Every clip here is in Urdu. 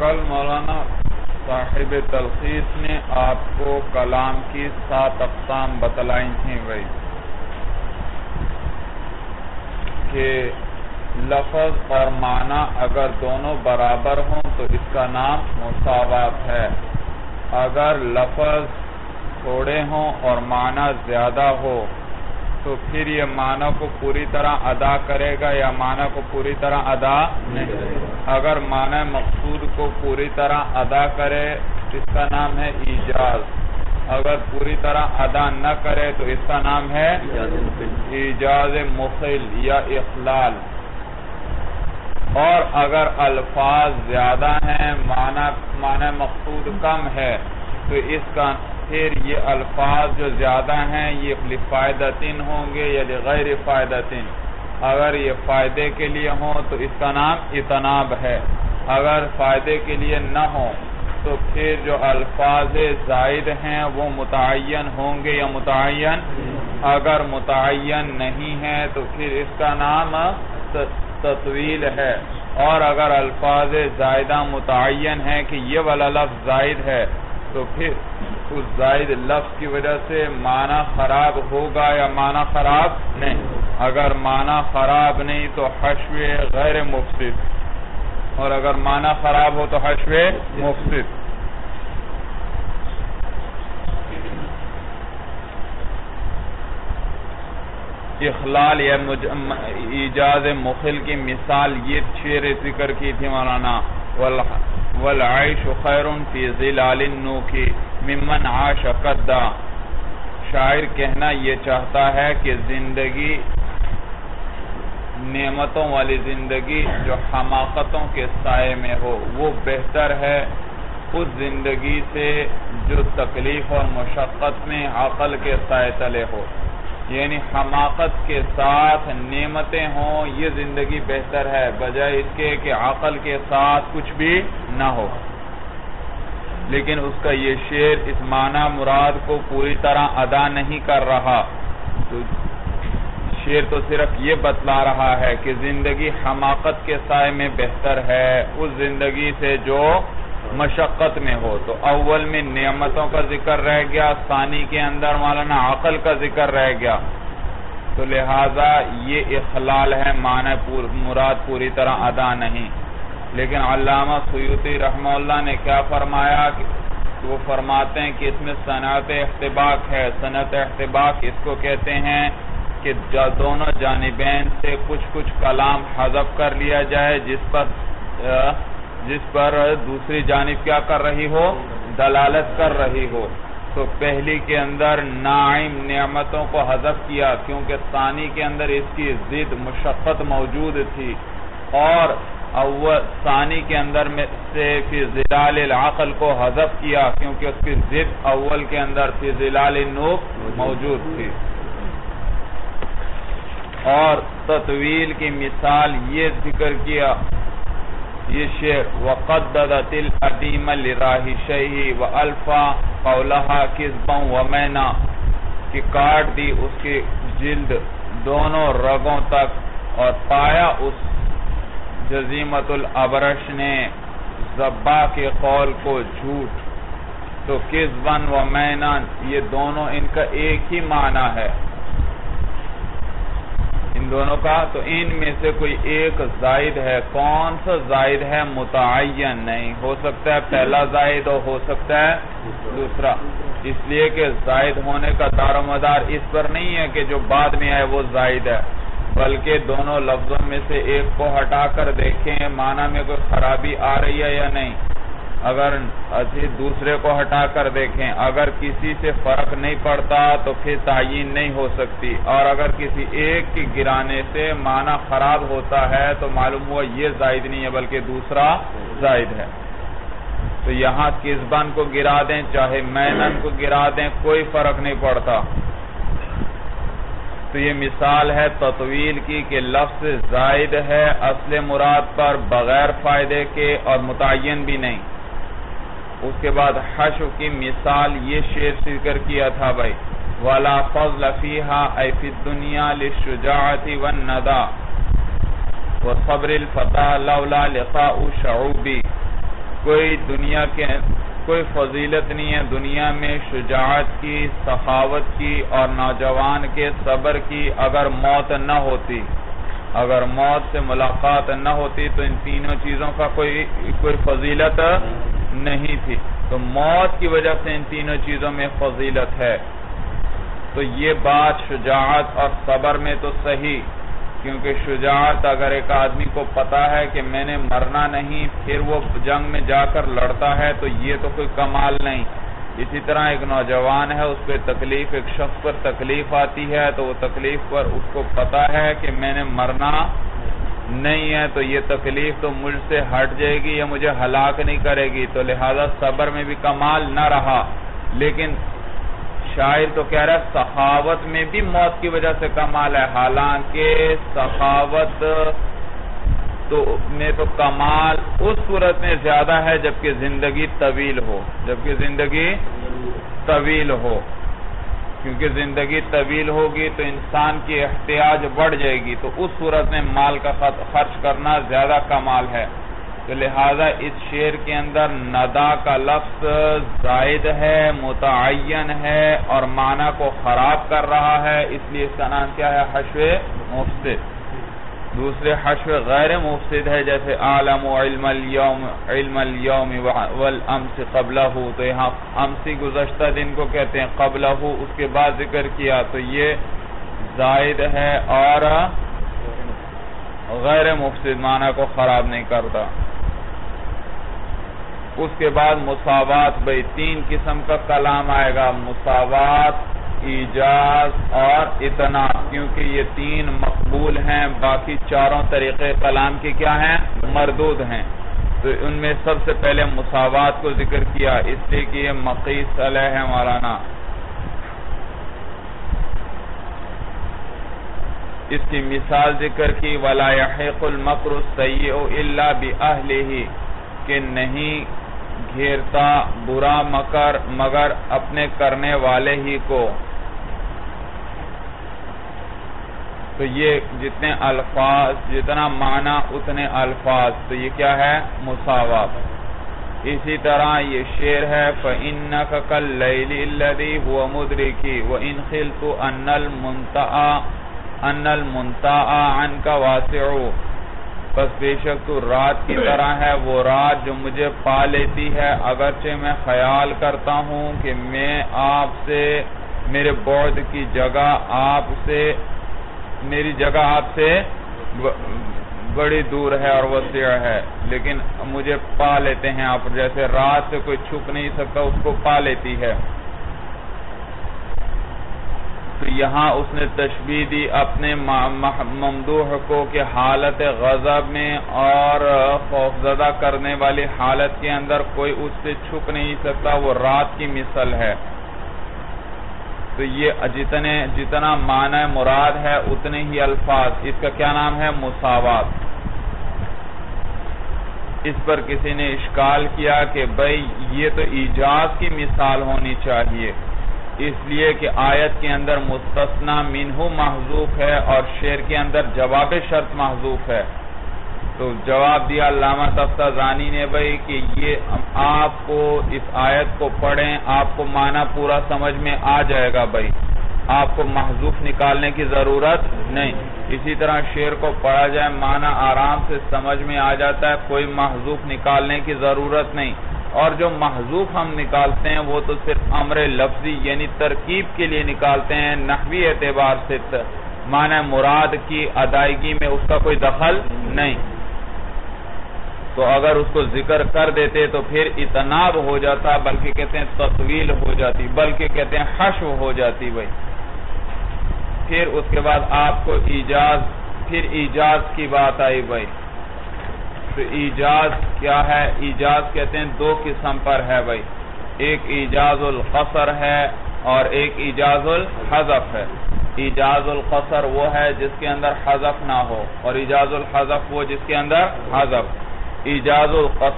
کل مولانا صاحب تلخیص نے آپ کو کلام کی 7 اقسام بتلائی تھیں بھائی، کہ لفظ اور معنی اگر دونوں برابر ہوں تو اس کا نام مساوات ہے، اگر لفظ تھوڑے ہوں اور معنی زیادہ ہو تو پھر یہ معنی کو پوری طرح ادا کرے گا یا معنی کو پوری طرح ادا نہیں، اگر معنی مقصود کو پوری طرح ادا کرے اس کا نام ہے ایجاز، اگر پوری طرح ادا نہ کرے تو اس کا نام ہے ایجاز مخل یا اخلال، اور اگر الفاظ زیادہ ہیں معنی مقصود کم ہے تو اس کا پھر یہ الفاظ جو زیادہ ہیں یہ لفائدتن ہوں گے یا لغیر فائدتن، اگر یہ فائدے کے لیے ہوں تو اس کا نام اتناب ہے، اگر فائدے کے لیے نہ ہوں تو پھر جو الفاظ زائد ہیں وہ متعین ہوں گے یا متعین، اگر متعین نہیں ہے تو پھر اس کا نام تطویل ہے، اور اگر الفاظ زائدہ متعین ہیں کہ یہ والا لفظ زائد ہے تو پھر اس زائد لفظ کی وجہ سے معنی خراب ہوگا یا معنی خراب نہیں، اگر معنی خراب نہیں تو حشو غیر مفسد، اور اگر معنی خراب ہو تو حشو مفسد۔ اخلال یا ایجاز مخل کی مثال یہ 6 ذکر کی تھی مولانا، والعیش خیر فی ظلال النوک ممن عاش قدا، شاعر کہنا یہ چاہتا ہے کہ زندگی، نعمتوں والی زندگی جو حماقتوں کے سائے میں ہو وہ بہتر ہے اس زندگی سے جو تکلیف اور مشقت میں عقل کے سائے تلے ہو، یعنی حماقت کے ساتھ نعمتیں ہوں یہ زندگی بہتر ہے بجائے اس کے کہ عقل کے ساتھ کچھ بھی نہ ہو۔ لیکن اس کا یہ شعر اس معنی مراد کو پوری طرح ادا نہیں کر رہا، تو شعر تو صرف یہ بتلا رہا ہے کہ زندگی حماقت کے سائے میں بہتر ہے اس زندگی سے جو مشقت میں ہو، تو اول میں نعمتوں کا ذکر رہ گیا، ثانی کے اندر مولانا عقل کا ذکر رہ گیا، تو لہذا یہ اخلال ہے، معنی مراد پوری طرح ادا نہیں۔ لیکن علامہ سیوطی رحمہ اللہ نے کیا فرمایا کہ وہ فرماتے ہیں کہ اس میں صنعت احتباق ہے، صنعت احتباق اس کو کہتے ہیں کہ دونوں جانبین سے کچھ کلام حذف کر لیا جائے جس پر دوسری جانب کیا کر رہی ہو، دلالت کر رہی ہو، تو پہلی کے اندر ناعم نعمتوں کو حذف کیا کیونکہ ثانی کے اندر اس کی ضد مشقت موجود تھی، اور ثانی کے اندر میں سے فی ظلال العقل کو حذف کیا کیونکہ اس کی ضد اول کے اندر فی ظلال النوق موجود تھی۔ اور تطویل کی مثال یہ ذکر کیا، یہ شعر وَقَدَّدَتِ الْعَدِيمَ لِرَاحِشَيْهِ وَأَلْفَى قَوْلَهَا كِذْبًا وَمَيْنًا، کہ کاٹ دی اس کی جلد دونوں رگوں تک اور پایا اس جزیمت الابرش نے زبا کے قول کو جھوٹ، تو کذباً ومینا یہ دونوں ان کا ایک ہی معنی ہے، ان دونوں کا، تو ان میں سے کوئی ایک زائد ہے، کون سا زائد ہے متعین نہیں، ہو سکتا ہے پہلا زائد ہو سکتا ہے دوسرا، اس لیے کہ زائد ہونے کا دار و مدار اس پر نہیں ہے کہ جو بعد میں آئے وہ زائد ہے، بلکہ دونوں لفظوں میں سے ایک کو ہٹا کر دیکھیں معنی میں کوئی خرابی آ رہی ہے یا نہیں، اگر دوسرے کو ہٹا کر دیکھیں، اگر کسی سے فرق نہیں پڑتا تو پھر تعیین نہیں ہو سکتی، اور اگر کسی ایک کی گرانے سے معنی خراب ہوتا ہے تو معلوم ہوا یہ زائد نہیں ہے بلکہ دوسرا زائد ہے، تو یہاں کذبان کو گرا دیں چاہے مینن کو گرا دیں کوئی فرق نہیں پڑتا۔ تو یہ مثال ہے تطویل کی کہ لفظ زائد ہے اصل مراد پر بغیر فائدے کے اور متعین بھی نہیں۔ اس کے بعد حشو کی مثال یہ شعر ذکر کیا تھا بھائی، وَلَا فَضْلَ فِيهَا أَيْ فِي الدُّنْيَا لِلشُّجَاعَةِ وَالنَّدَى وَصَبْرِ الْفَتَى لَوْلَا لِقَاءُ شَعُوبِ، کوئی دنیا کے کوئی فضیلت نہیں ہے دنیا میں شجاعت کی، سخاوت کی اور نوجوان کے صبر کی اگر موت نہ ہوتی، اگر موت سے ملاقات نہ ہوتی تو ان تینوں چیزوں کا کوئی فضیلت نہیں تھی، تو موت کی وجہ سے ان تینوں چیزوں میں فضیلت ہے۔ تو یہ بات شجاعت اور صبر میں تو صحیح، کیونکہ شجاعت اگر ایک آدمی کو پتا ہے کہ میں نے مرنا نہیں پھر وہ جنگ میں جا کر لڑتا ہے تو یہ تو کوئی کمال نہیں۔ اسی طرح ایک نوجوان ہے، اس پہ تکلیف، ایک شخص پر تکلیف آتی ہے تو وہ تکلیف پر اس کو پتا ہے کہ میں نے مرنا نہیں ہے تو یہ تکلیف تو مجھ سے ہٹ جائے گی، یہ مجھے ہلاک نہیں کرے گی، تو لہذا صبر میں بھی کمال نہ رہا۔ لیکن شاعر تو کہہ رہا ہے سخاوت میں بھی موت کی وجہ سے کمال ہے، حالانکہ سخاوت میں تو کمال اس صورت میں زیادہ ہے جبکہ زندگی طویل ہو، جبکہ زندگی طویل ہو، کیونکہ زندگی طویل ہوگی تو انسان کی احتیاج بڑھ جائے گی، تو اس صورت میں مال کا خرچ کرنا زیادہ کمال ہے۔ تو لہذا اس شعر کے اندر ندا کا لفظ زائد ہے، متعین ہے اور معنی کو خراب کر رہا ہے، اس لیے اس کا نام کیا ہے؟ حشو مفسد۔ دوسرے حشو غیر مفسد ہے، جیسے عالم علم اليوم والامس قبلہ، تو یہاں امسی گزشتہ دن کو کہتے ہیں، قبلہ اس کے بعد ذکر کیا، تو یہ زائد ہے اور غیر مفسد، معنی کو خراب نہیں کرتا۔ اس کے بعد مساوات، بھئی تین قسم کا کلام آئے گا، مساوات، ایجاز اور اتناب، کیونکہ یہ تین مقبول ہیں، باقی چاروں طریقے کلام کے کیا ہیں؟ مردود ہیں۔ تو ان میں سب سے پہلے مساوات کو ذکر کیا، اس لیے کہ یہ مقیس علیہ ہے مولانا۔ اس کی مثال ذکر کی، وَلَا يَحِقُ الْمَكْرُ السَّيِّئُ إِلَّا بِأَهْلِهِ، کہ نہیں گھیرتا برا مکر مگر اپنے کرنے والے ہی کو۔ تو یہ جتنے الفاظ، جتنا معنی اتنے الفاظ، تو یہ کیا ہے؟ مساوات۔ اسی طرح یہ شعر ہے، فَإِنَّكَ كَاللَّيْلِ الَّذِي هُوَ مُدْرِكِ وَإِنْ خِلْتُ أَنَّ الْمُنْتَعَ عَنْكَ وَاسِعُ، بس بے شک تو رات کی طرح ہے، وہ رات جو مجھے پا لیتی ہے، اگرچہ میں خیال کرتا ہوں کہ میں آپ سے، میرے بعد کی جگہ آپ سے، میری جگہ آپ سے بڑی دور ہے اور وسیع ہے، لیکن مجھے پا لیتے ہیں آپ، جیسے رات سے کوئی چھپ نہیں سکتا اس کو پا لیتی ہے۔ تو یہاں اس نے تشبیہ دی اپنے ممدوح کو کہ حالت غضب میں اور خوفزدہ کرنے والی حالت کے اندر کوئی اس سے چھپ نہیں سکتا، وہ رات کی مثل ہے۔ تو یہ جتنا معنی مراد ہے اتنے ہی الفاظ، اس کا کیا نام ہے؟ مساوات۔ اس پر کسی نے اشکال کیا کہ بھئی یہ تو ایجاز کی مثال ہونی چاہیے، اس لیے کہ آیت کے اندر مستثنی منہ محذوف ہے اور شعر کے اندر جواب شرط محذوف ہے۔ تو جواب دیا علامہ تفتازانی نے بھئی کہ یہ آپ کو اس آیت کو پڑھیں، آپ کو معنی پورا سمجھ میں آ جائے گا بھئی، آپ کو محذوف نکالنے کی ضرورت نہیں۔ اسی طرح شعر کو پڑھا جائے، معنی آرام سے سمجھ میں آ جاتا ہے، کوئی محذوف نکالنے کی ضرورت نہیں۔ اور جو محذوف ہم نکالتے ہیں وہ تو صرف امر لفظی یعنی ترکیب کے لیے نکالتے ہیں، نحوی اعتبار سے معنی مراد کی ادائیگی میں اس کا کوئی دخل نہیں۔ تو اگر اس کو ذکر کر دیتے تو پھر اتناب ہو جاتا، بلکہ کہتے ہیں تطویل ہو جاتی، بلکہ کہتے ہیں حشو ہو جاتی بھائی۔ پھر اس کے بعد آپ کو ایجاز کی بات آئی بھائی۔ تو ایجاز کیا ہے؟ ایجاز کہتے ہیں دو قسم پر ہے بھائی، ایک ایجاز القصر ہے اور ایک ایجاز الحذف ہے۔ ایجاز القصر وہ ہے جس کے اندر حذف نہ ہو، اور ایجاز الحذف وہ جس کے اندر حذف۔ ایجاز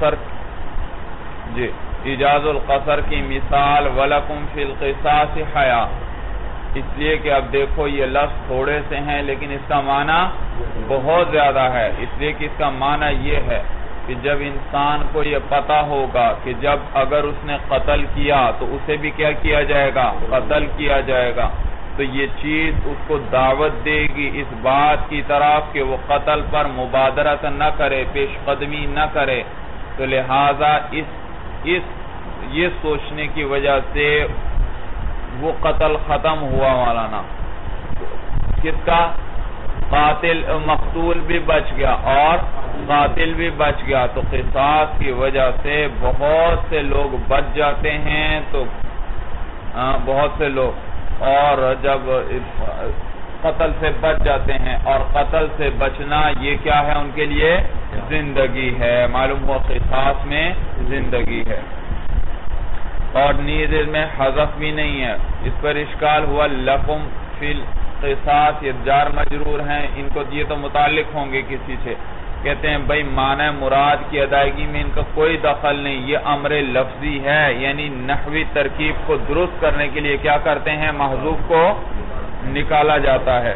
القصر کی مثال وَلَكُمْ فِي الْقِصَاصِ حَیَاءٌ، اس لیے کہ اب دیکھو یہ لفظ تھوڑے سے ہیں لیکن اس کا معنی بہت زیادہ ہے، اس لیے کہ اس کا معنی یہ ہے کہ جب انسان کو یہ پتا ہوگا کہ جب اگر اس نے قتل کیا تو اسے بھی کیا کیا جائے گا؟ قتل کیا جائے گا، تو یہ چیز اس کو دعوت دے گی اس بات کی طرف کہ وہ قتل پر مبادرت نہ کرے، پیش قدمی نہ کرے. تو لہذا یہ سوچنے کی وجہ سے وہ قتل ختم ہوا مولانا. کس کا؟ قاتل، مقتول بھی بچ گیا اور قاتل بھی بچ گیا. تو قصاص کی وجہ سے بہت سے لوگ بچ جاتے ہیں، تو بہت سے لوگ، اور جب قتل سے بچ جاتے ہیں، اور قتل سے بچنا یہ کیا ہے ان کے لیے؟ زندگی ہے. معلوم ہوا قصاص میں زندگی ہے. اور نیز میں حذف بھی نہیں ہے. اس پر اشکال ہوا لکم فی القصاص، یہ جار مجرور ہیں، ان کو یہ تو متعلق ہوں گے کسی سے. کہتے ہیں بھئی معنی مراد کی ادائیگی میں ان کا کوئی دخل نہیں، یہ امر لفظی ہے، یعنی نحوی ترکیب کو درست کرنے کے لیے کیا کرتے ہیں؟ محذوف کو نکالا جاتا ہے.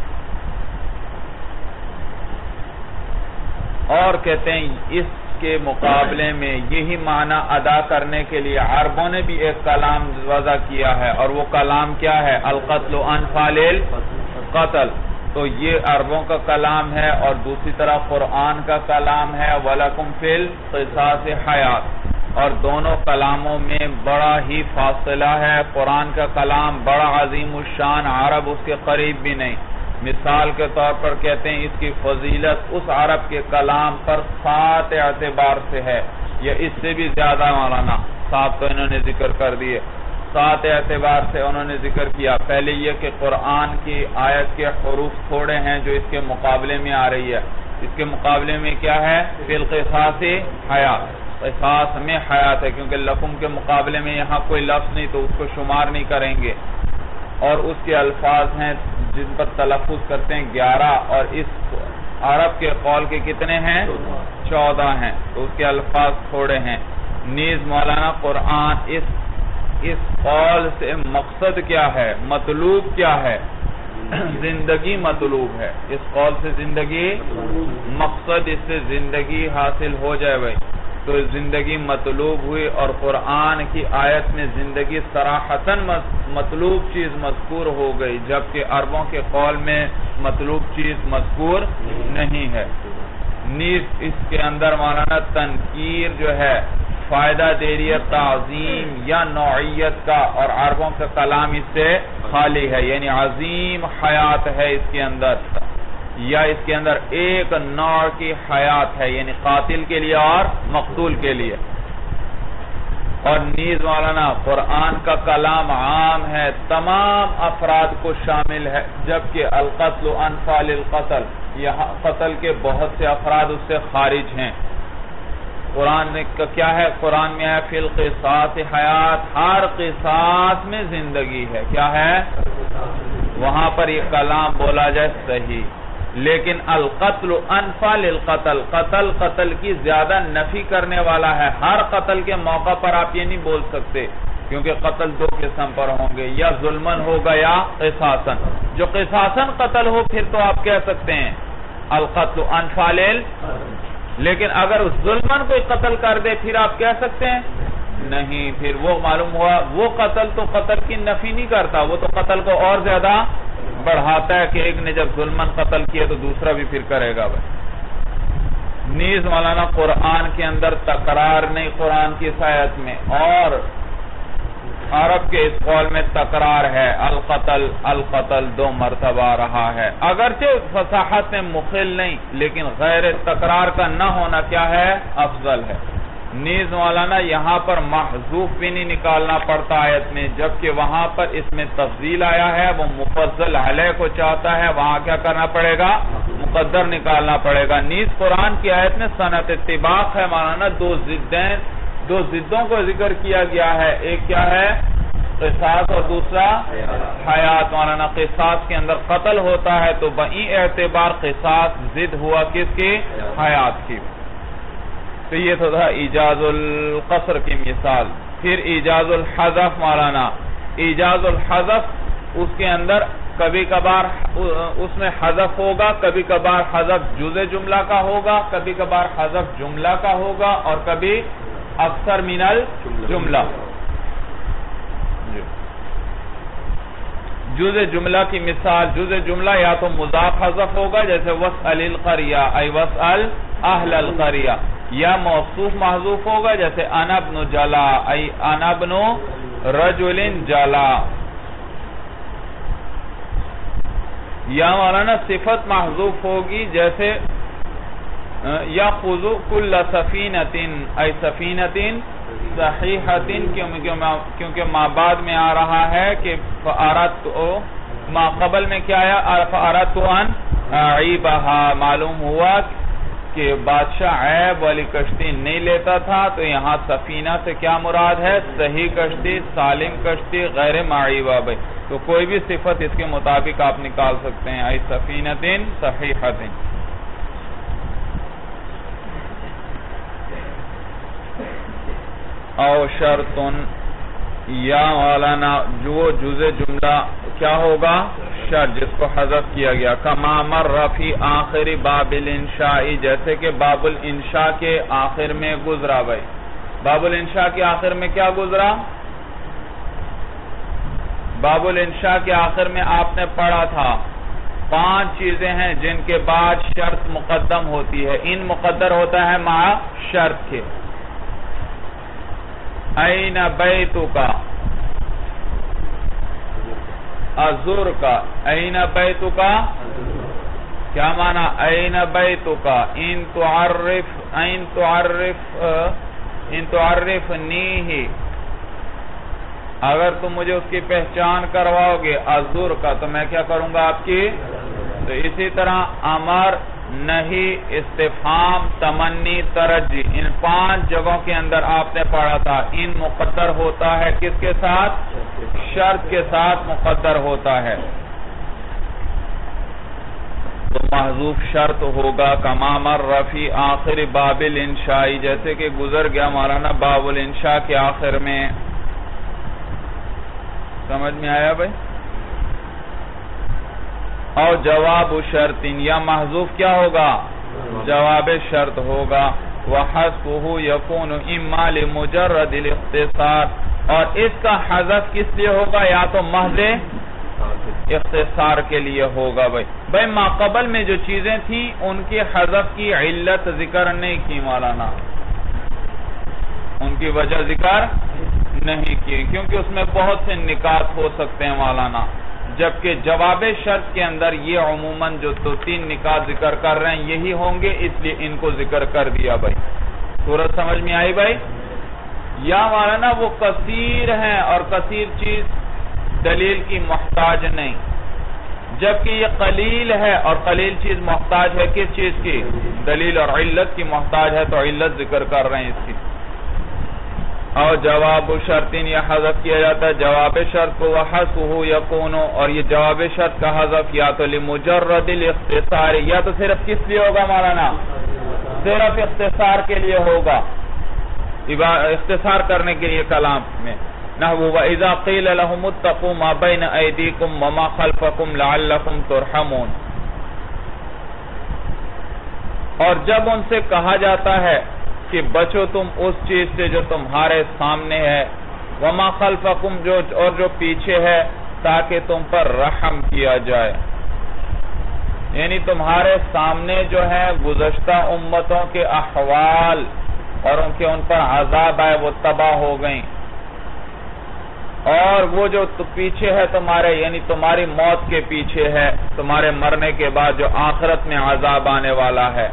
اور کہتے ہیں اس کے مقابلے میں یہی معنی ادا کرنے کے لیے عربوں نے بھی ایک کلام وضع کیا ہے، اور وہ کلام کیا ہے؟ القتل انفال القتل. تو یہ عربوں کا کلام ہے، اور دوسری طرف قرآن کا کلام ہے وَلَكُمْ فِي الْقِصَاصِ حَيَاةٌ. اور دونوں کلاموں میں بڑا ہی فاصلہ ہے. قرآن کا کلام بڑا عظیم الشان، عرب اس کے قریب بھی نہیں. مثال کے طور پر کہتے ہیں اس کی فضیلت اس عرب کے کلام پر 7 اعتبار سے ہے، یا اس سے بھی زیادہ مولانا. 7 تو انہوں نے ذکر کر دیے. 7 اعتبار سے انہوں نے ذکر کیا. پہلے یہ کہ قرآن کی آیت کے حروف تھوڑے ہیں جو اس کے مقابلے میں آ رہی ہے. اس کے مقابلے میں کیا ہے؟ فی القصاص حیات، قصاص میں حیات ہے، کیونکہ لکم کے مقابلے میں یہاں کوئی لفظ نہیں تو اس کو شمار نہیں کریں گے. اور اس کے الفاظ ہیں جن پر تلفظ کرتے ہیں 11، اور اس عرب کے قول کے کتنے ہیں؟ 14 ہیں. تو اس کے الفاظ تھوڑے ہیں. نیز مولانا قرآن اس قول سے مقصد کیا ہے؟ مطلوب کیا ہے؟ زندگی مطلوب ہے. اس قول سے زندگی مقصد، اس سے زندگی حاصل ہو جائے بھائی، تو زندگی مطلوب ہوئی. اور قرآن کی آیت میں زندگی صراحتاً مطلوب چیز مذکور ہو گئی، جبکہ عربوں کے قول میں مطلوب چیز مذکور نہیں ہے. نیز اس کے اندر مولانا تنکیر جو ہے فائدہ دے رہی ہے تعظیم یا نوعیت کا، اور عربوں کا کلام اس سے خالی ہے، یعنی عظیم حیات ہے اس کے اندر، یا اس کے اندر ایک نوع کی حیات ہے، یعنی قاتل کے لیے اور مقتول کے لیے. اور نیز مولانا قرآن کا کلام عام ہے، تمام افراد کو شامل ہے، جبکہ القتل انفال القتل، یہاں قتل کے بہت سے افراد اس سے خارج ہیں. قرآن کا کیا ہے؟ قرآن میں ہے فی القصاص حیات، ہر قصاص میں زندگی ہے. کیا ہے؟ وہاں پر یہ کلام بولا جائے صحیح. لیکن القتل انفال القتل، قتل کی زیادہ نفی کرنے والا ہے. ہر قتل کے موقع پر آپ یہ نہیں بول سکتے، کیونکہ قتل 2 قسم پر ہوں گے، یا ظلمن ہوگا یا قصاصاً. جو قصاصاً قتل ہو پھر تو آپ کہہ سکتے ہیں القتل انفال. لیکن اگر ظلمن کوئی قتل کر دے پھر آپ کہہ سکتے ہیں نہیں، پھر وہ معلوم ہوا وہ قتل تو قتل کی نفی نہیں کرتا، وہ تو قتل کو اور زیادہ بڑھاتا ہے کہ ایک نے جب ظلمن قتل کیا تو دوسرا بھی پھر کرے گا بھائی. نیز مولانا قرآن کے اندر تکرار نہیں قرآن کی آیت میں، اور عرب کے اس قول میں تکرار ہے. القتل 2 مرتبہ رہا ہے، اگرچہ فصاحت میں مخل نہیں، لیکن غیر تکرار کا نہ ہونا کیا ہے؟ افضل ہے. نیز مولانا یہاں پر محذوف بھی نہیں نکالنا پڑتا آیت میں، جبکہ وہاں پر اس میں تفضیل آیا ہے، وہ مفضل علیہ کو چاہتا ہے، وہاں کیا کرنا پڑے گا؟ مقدر نکالنا پڑے گا. نیز قرآن کی آیت میں صنعت اتباق ہے مولانا، 2 ضدوں کو ذکر کیا گیا ہے. ایک کیا ہے؟ قصاص، اور دوسرا حیات. مولانا قصاص کے اندر قتل ہوتا ہے تو بئی اعتبار قصاص ضد ہوا کس کی؟ حیات کی. تو یہ تو تھا ایجاز القصر کی مثال. پھر ایجاز الحذف مولانا، ایجاز الحذف اس کے اندر کبھی کبھار اس میں حذف ہوگا، کبھی کبھار حذف جزء جملہ کا ہوگا، کبھی کبھار حذف جملہ کا ہوگا، اور کبھی اکثر من الجملہ۔ جزء جملہ کی مثال، جزء جملہ یا تو مضاف حذف ہوگا جیسے وَاسْأَلِ الْقَرْيَةَ ای وَاسْأَلْ اہل القریہ، یا موصوف محذوف ہوگا جیسے انا ابن جلا ای انا ابن رجل جلا، یا مولانا صفت محذوف ہوگی جیسے یاخذ کل سفینۃ ای سفینۃ صحیحۃ، کیونکہ ما بعد میں آ رہا ہے کہ فأردت، ما قبل میں کیا آیا فأردت ان اعیبها، معلوم ہوا کہ بادشاہ عیب والی کشتی نہیں لیتا تھا، تو یہاں سفینہ سے کیا مراد ہے؟ صحیح کشتی، سالم کشتی، غیر معیبہ بھائی، تو کوئی بھی صفت اس کے مطابق آپ نکال سکتے ہیں، ای سفینۃ صحیحۃ۔ او شرطن، یا مولانا جو جزء جملہ کیا ہوگا؟ شرط، جس کو حذف کیا گیا، کما مر فی آخر باب الانشاء، جیسے کہ باب الانشاء کے آخر میں گزرا بھائی۔ باب الانشاء کے آخر میں کیا گزرا؟ باب الانشاء کے آخر میں آپ نے پڑھا تھا 5 چیزیں ہیں جن کے بعد شرط مقدم ہوتی ہے، ان مقدر ہوتا ہے مع شرط کے۔ این بیتک، ازر کا، این بیتک کیا معنی؟ این بیتک ان تعرفنیہ، اگر تم مجھے اس کی پہچان کرواؤ گے ازر کا، تو میں کیا کروں گا آپ کی؟ تو اسی طرح امر، نہیں، استفہام، تمنی، ترجی، ان 5 جگہوں کے اندر آپ نے پڑھا تھا ان مقدر ہوتا ہے کس کے ساتھ؟ شرط کے ساتھ مقدر ہوتا ہے۔ تو محذوف شرط ہوگا کما مر فی آخر باب الانشاء، جیسے کہ گزر گیا مولانا باب الانشاء کے آخر میں۔ سمجھ میں آیا بھائی؟ اور جواب شرط، یا محذوف کیا ہوگا؟ جواب شرط ہوگا۔ وحذفه يكون اما لمجرد الاختصار، اور اس کا حذف کس لیے ہوگا؟ یا تو محض اختصار کے لیے ہوگا بھائی ما قبل میں جو چیزیں تھیں ان کے حذف کی علت ذکر نہیں کی مولانا، ان کی وجہ ذکر نہیں کی، کیونکہ اس میں بہت سے نکات ہو سکتے ہیں مولانا، جبکہ جواب شرط کے اندر یہ عموماً جو 2-3 نکات ذکر کر رہے ہیں یہی ہوں گے، اس لیے ان کو ذکر کر دیا بھائی۔ صورت سمجھ میں آئی بھائی؟ یا مولانا وہ کثیر ہیں اور کثیر چیز دلیل کی محتاج نہیں، جبکہ یہ قلیل ہے اور قلیل چیز محتاج ہے کس چیز کی؟ دلیل، اور علت کی محتاج ہے تو علت ذکر کر رہے ہیں اس کی۔ اور جواب شرط یہ حذف کیا جاتا ہے جواب شرط کو، وحذفه يكون، اور یہ جواب شرط کا حذف یا تو لمجرد الاختصار، یا تو صرف کس لیے ہوگا مولانا؟ صرف اختصار کے لیے ہوگا، اختصار کرنے کے لیے کلام میں۔ نحو وَإِذَا قِيلَ لَهُمُ اتَّقُوا مَا بَيْنَ أَيْدِيكُمْ وَمَا خَلْفَكُمْ لَعَلَّكُمْ تُرْحَمُونَ، اور جب ان سے کہا جاتا ہے کہ بچو تم اس چیز سے جو تمہارے سامنے ہے، وَمَا خَلْفَكُمْ، اور جو پیچھے ہے، تاکہ تم پر رحم کیا جائے، یعنی تمہارے سامنے جو ہے گزشتہ امتوں کے احوال اور ان پر عذاب آئے، وہ تباہ ہو گئیں، اور وہ جو پیچھے ہے تمہارے، یعنی تمہاری موت کے پیچھے ہے، تمہارے مرنے کے بعد جو آخرت میں عذاب آنے والا ہے۔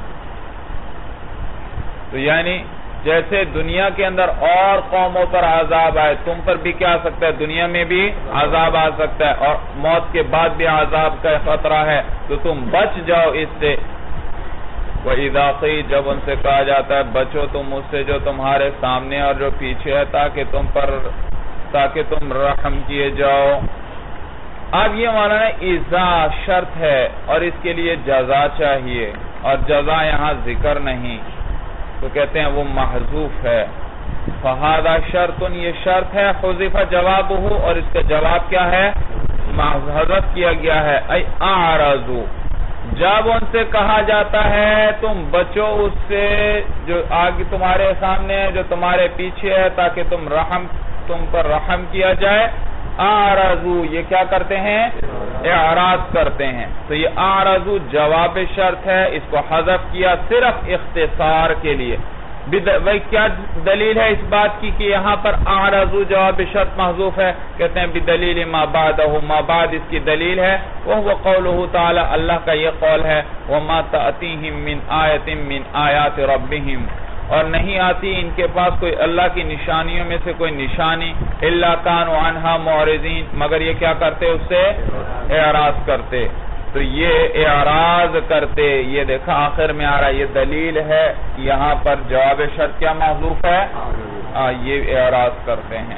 تو یعنی جیسے دنیا کے اندر اور قوموں پر عذاب آئے، تم پر بھی کیا آ سکتا ہے؟ دنیا میں بھی عذاب آ سکتا ہے، اور موت کے بعد بھی عذاب کا خطرہ ہے، تو تم بچ جاؤ اس سے۔ وَإِذَا قِيلَ، جب ان سے کہا جاتا ہے بچو تم اس سے جو تمہارے سامنے اور جو پیچھے ہے، تاکہ تم رحم کیے جاؤ۔ اب یہ مولانا اذا شرط ہے اور اس کے لیے جزا چاہیے، اور جزا یہاں ذکر نہیں، تو کہتے ہیں وہ محذوف ہے۔ فَهَذَا شَرْطٌ، یہ شرط ہے، حُذِفَ جَوَابُهُ، اور اس کا جواب کیا ہے؟ حذف کیا گیا ہے ای اعرضوا، جب ان سے کہا جاتا ہے تم بچو اس سے جو آگے تمہارے سامنے ہے، جو تمہارے پیچھے ہے، تاکہ تم پر رحم کیا جائے، اعرضوا یہ کیا کرتے ہیں؟ اعراض کرتے ہیں. تو یہ اعرضوا جواب شرط ہے، اس کو حذف کیا صرف اختصار کے لیے. کیا دلیل ہے اس بات کی کہ یہاں پر اعرضوا جواب شرط محذوف ہے؟ کہتے ہیں بدلیل ما بعدہ، ما بعد اس کی دلیل ہے، وہو قولہ تعالی، اللہ کا یہ قول ہے، وما تأتیہم من آیت من آیات ربہم، اور نہیں آتی ان کے پاس کوئی اللہ کی نشانیوں میں سے کوئی نشانی، الا کانوا عنہا معرضین، مگر یہ کیا کرتے اس سے؟ اعراض کرتے. تو یہ اعراض کرتے، یہ دیکھا آخر میں آ رہا ہے، یہ دلیل ہے یہاں پر جواب شرط کیا محذوف ہے؟ یہ اعراض کرتے ہیں.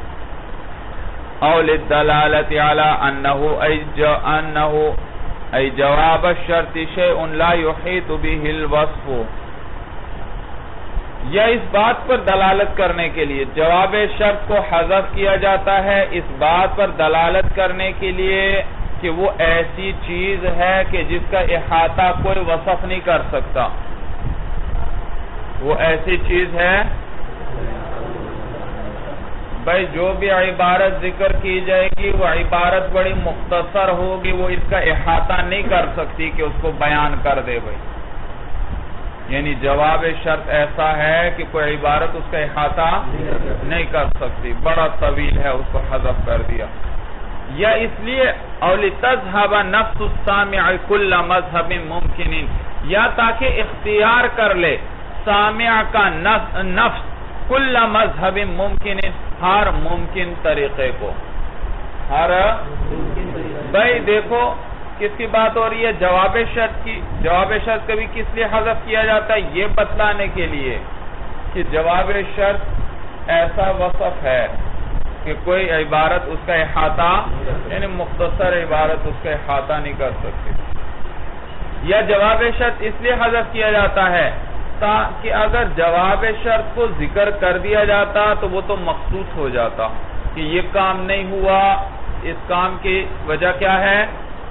او للدلالۃ علی انہ ای جواب الشرط شیء لا یحیط به الوصف، یا اس بات پر دلالت کرنے کے لیے جواب شرط کو حذف کیا جاتا ہے، اس بات پر دلالت کرنے کے لیے کہ وہ ایسی چیز ہے کہ جس کا احاطہ کوئی وصف نہیں کر سکتا. وہ ایسی چیز ہے بھائی جو بھی عبارت ذکر کی جائے گی وہ عبارت بڑی مختصر ہوگی، وہ اس کا احاطہ نہیں کر سکتی کہ اس کو بیان کر دے بھائی. یعنی جواب شرط ایسا ہے کہ کوئی عبارت اس کا احاطہ نہیں کر سکتی، بڑا طویل ہے، اس کو حذف کر دیا. یا اس لیے اولتذهب نفس السامع كل مذهب ممکن، یا تاکہ اختیار کر لے سامع کا نفس کل مذہب ممکن، ہر ممکن طریقے کو. ہر بھائی دیکھو کس کی بات ہو رہی ہے؟ جواب شرط کی. جواب شرط کبھی کس لیے حذف کیا جاتا ہے؟ یہ بتلانے کے لیے کہ جواب شرط ایسا وصف ہے کہ کوئی عبارت اس کا احاطہ، یعنی مختصر عبارت اس کا احاطہ نہیں کر سکتی. یا جواب شرط اس لیے حذف کیا جاتا ہے تاکہ اگر جواب شرط کو ذکر کر دیا جاتا تو وہ تو مخصوص ہو جاتا کہ یہ کام نہیں ہوا، اس کام کی وجہ کیا ہے؟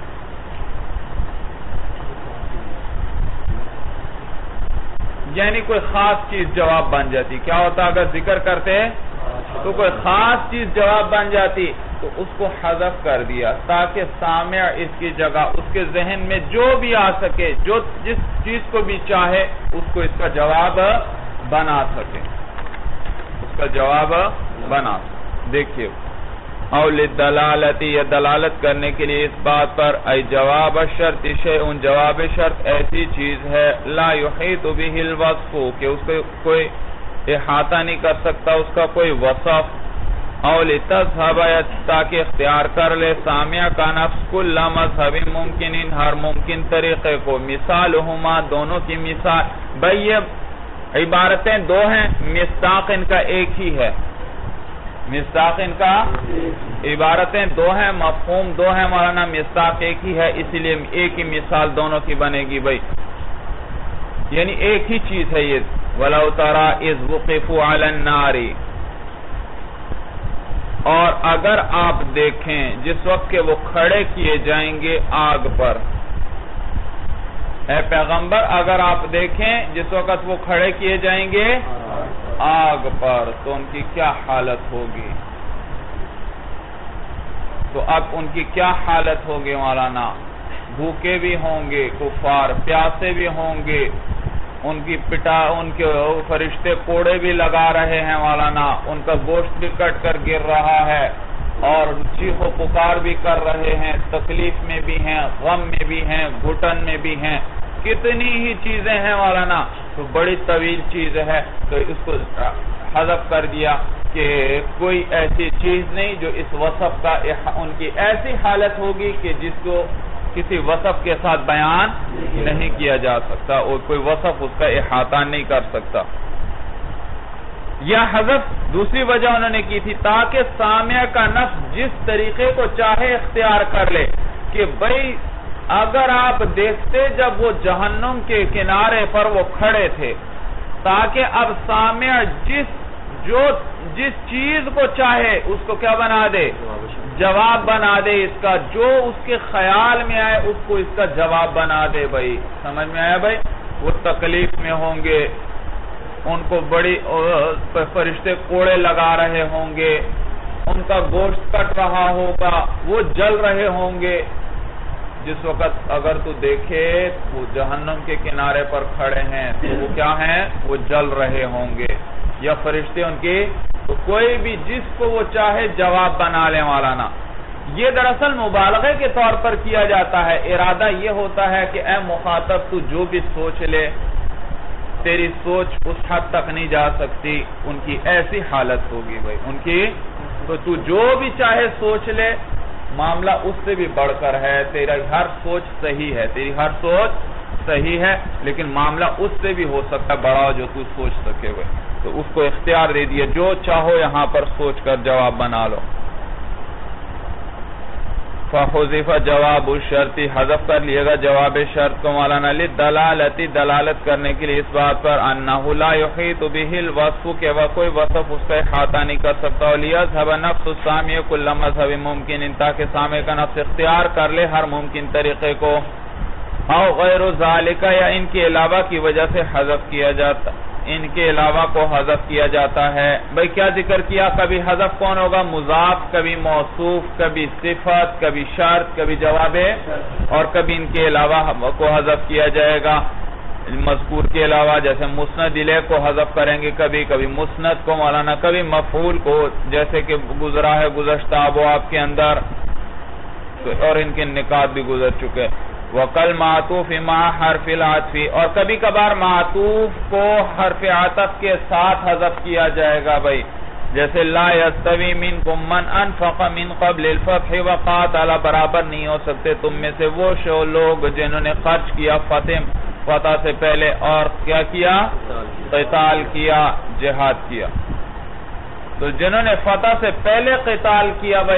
یعنی کوئی خاص چیز جواب بن جاتی. کیا ہوتا اگر ذکر کرتے تو کوئی خاص چیز جواب بن جاتی، تو اس کو حذف کر دیا تاکہ سامع اس کی جگہ اس کے ذہن میں جو بھی آ سکے، جو جس چیز کو بھی چاہے اس کو اس کا جواب بنا سکے، اس کا جواب بنا سکے. دیکھیے او للدلالت، یہ دلالت کرنے کے لیے اس بات پر ای جواب الشرط شیء، جواب شرط ایسی چیز ہے لا یحیط به الوصف کہ اس کو کوئی احاطہ نہیں کر سکتا اس کا کوئی وصف. او لتذهب، تاکہ اختیار کر لے سامع کا نفس کل مذہب ممکن، ہر ممکن طریقے کو. مثالہما، دونوں کی مثال. بھئی یہ عبارتیں دو ہیں، مصداق ان کا ایک ہی ہے. مصداق ان کا عبارتیں دو ہیں، مفہوم دو ہیں مولانا، مصداق ایک ہی ہے، اسی لیے ایک ہی مثال دونوں کی بنے گی بھئی. یعنی ایک ہی چیز ہے یہ. وَلَوْ تَرَى إِذْ وُقِفُوا عَلَى النَّارِ، اور اگر آپ دیکھیں جس وقت کہ وہ کھڑے کیے جائیں گے آگ پر. اے پیغمبر اگر آپ دیکھیں جس وقت وہ کھڑے کیے جائیں گے آگ پر تو ان کی کیا حالت ہوگی. تو اب ان کی کیا حالت ہوگی مولانا؟ بھوکے بھی ہوں گے کفار، پیاسے بھی ہوں گے، ان کے فرشتے کوڑے بھی لگا رہے ہیں مولانا، ان کا گوشت بھی کٹ کر گر رہا ہے، اور چیخ و پکار بھی کر رہے ہیں، تکلیف میں بھی ہیں، غم میں بھی ہیں، گھٹن میں بھی ہیں، کتنی ہی چیزیں ہیں مولانا. تو بڑی طویل چیز ہے، تو اس کو حذف کر دیا کہ کوئی ایسی چیز نہیں جو اس وصف کا ان کی ایسی حالت ہوگی کہ جس کو کسی وصف کے ساتھ بیان نہیں کیا جا سکتا، اور کوئی وصف اس کا احاطہ نہیں کر سکتا. یا حذف دوسری وجہ انہوں نے کی تھی تاکہ سامع کا نفس جس طریقے کو چاہے اختیار کر لے کہ بھئی اگر آپ دیکھتے جب وہ جہنم کے کنارے پر وہ کھڑے تھے، تاکہ اب سامع جس جو جس چیز کو چاہے اس کو کیا بنا دے؟ جواب بنا دے اس کا. جو اس کے خیال میں آئے اس کو اس کا جواب بنا دے. بھائی سمجھ میں آیا بھائی؟ وہ تکلیف میں ہوں گے، ان کو بڑی فرشتے کوڑے لگا رہے ہوں گے، ان کا گوشت کٹ رہا ہوگا، وہ جل رہے ہوں گے. جس وقت اگر تو دیکھے وہ جہنم کے کنارے پر کھڑے ہیں تو وہ کیا ہیں؟ وہ جل رہے ہوں گے، یا فرشتے ان کی. تو کوئی بھی جس کو وہ چاہے جواب بنا لے مولانا. یہ دراصل مبالغے کے طور پر کیا جاتا ہے. ارادہ یہ ہوتا ہے کہ اے مخاطب تو جو بھی سوچ لے، تیری سوچ اس حد تک نہیں جا سکتی. ان کی ایسی حالت ہوگی بھائی ان کی. تو جو بھی چاہے سوچ لے، معاملہ اس سے بھی بڑھ کر ہے. تیرا ہر سوچ صحیح ہے، تیری ہر سوچ صحیح ہے، لیکن معاملہ اس سے بھی ہو سکتا ہے بڑا جو تو سوچ سکے ہوئے. تو اس کو اختیار دے دیا، جو چاہو یہاں پر سوچ کر جواب بنا لو. فحذف جواب الشرط، حذف کر لیے گا جواب شرط کو مولانا. للدلالتی، دلالت کرنے کے لیے اس بات پر انہ لا یحیط به الوصف، کہ وہ کوئی وصف اس کا احاطہ نہیں کر سکتا. ولیذهب نفس السامع کل مذهب ممکن، تاکہ سامع کا نفس اختیار کر لے ہر ممکن طریقے کو. او غیر ذالک، یا ان کے علاوہ کی وجہ سے حذف کیا جاتا، ان کے علاوہ کو حذف کیا جاتا ہے. بھئی کیا ذکر کیا؟ کبھی حذف کون ہوگا؟ مضاف، کبھی موصوف، کبھی صفت، کبھی شرط، کبھی جواب، اور کبھی ان کے علاوہ کو حذف کیا جائے گا مذکور کے علاوہ. جیسے مسند الیہ کو حذف کریں گے کبھی، کبھی مسند کو مولانا، کبھی مفعول کو، جیسے کہ گزرا ہے گزشتہ ابواب کے اندر، اور ان کے نکات بھی گزر چکے. وَقَلْ مَعْطُوفِ مَعَ حَرْفِ الْعَطْفِ، اور کبھی کبھار معطوف کو حرف عطف کے ساتھ حذف کیا جائے گا بھائی. جیسے لا يستوی منکم من انفق من قبل الفتح وقاتل، برابر نہیں ہو سکتے تم میں سے وہ لوگ جنہوں نے خرچ کیا فتح سے پہلے اور کیا کیا؟ قتال کیا، جہاد کیا. تو جنہوں نے فتح سے پہلے قتال کیا بھائی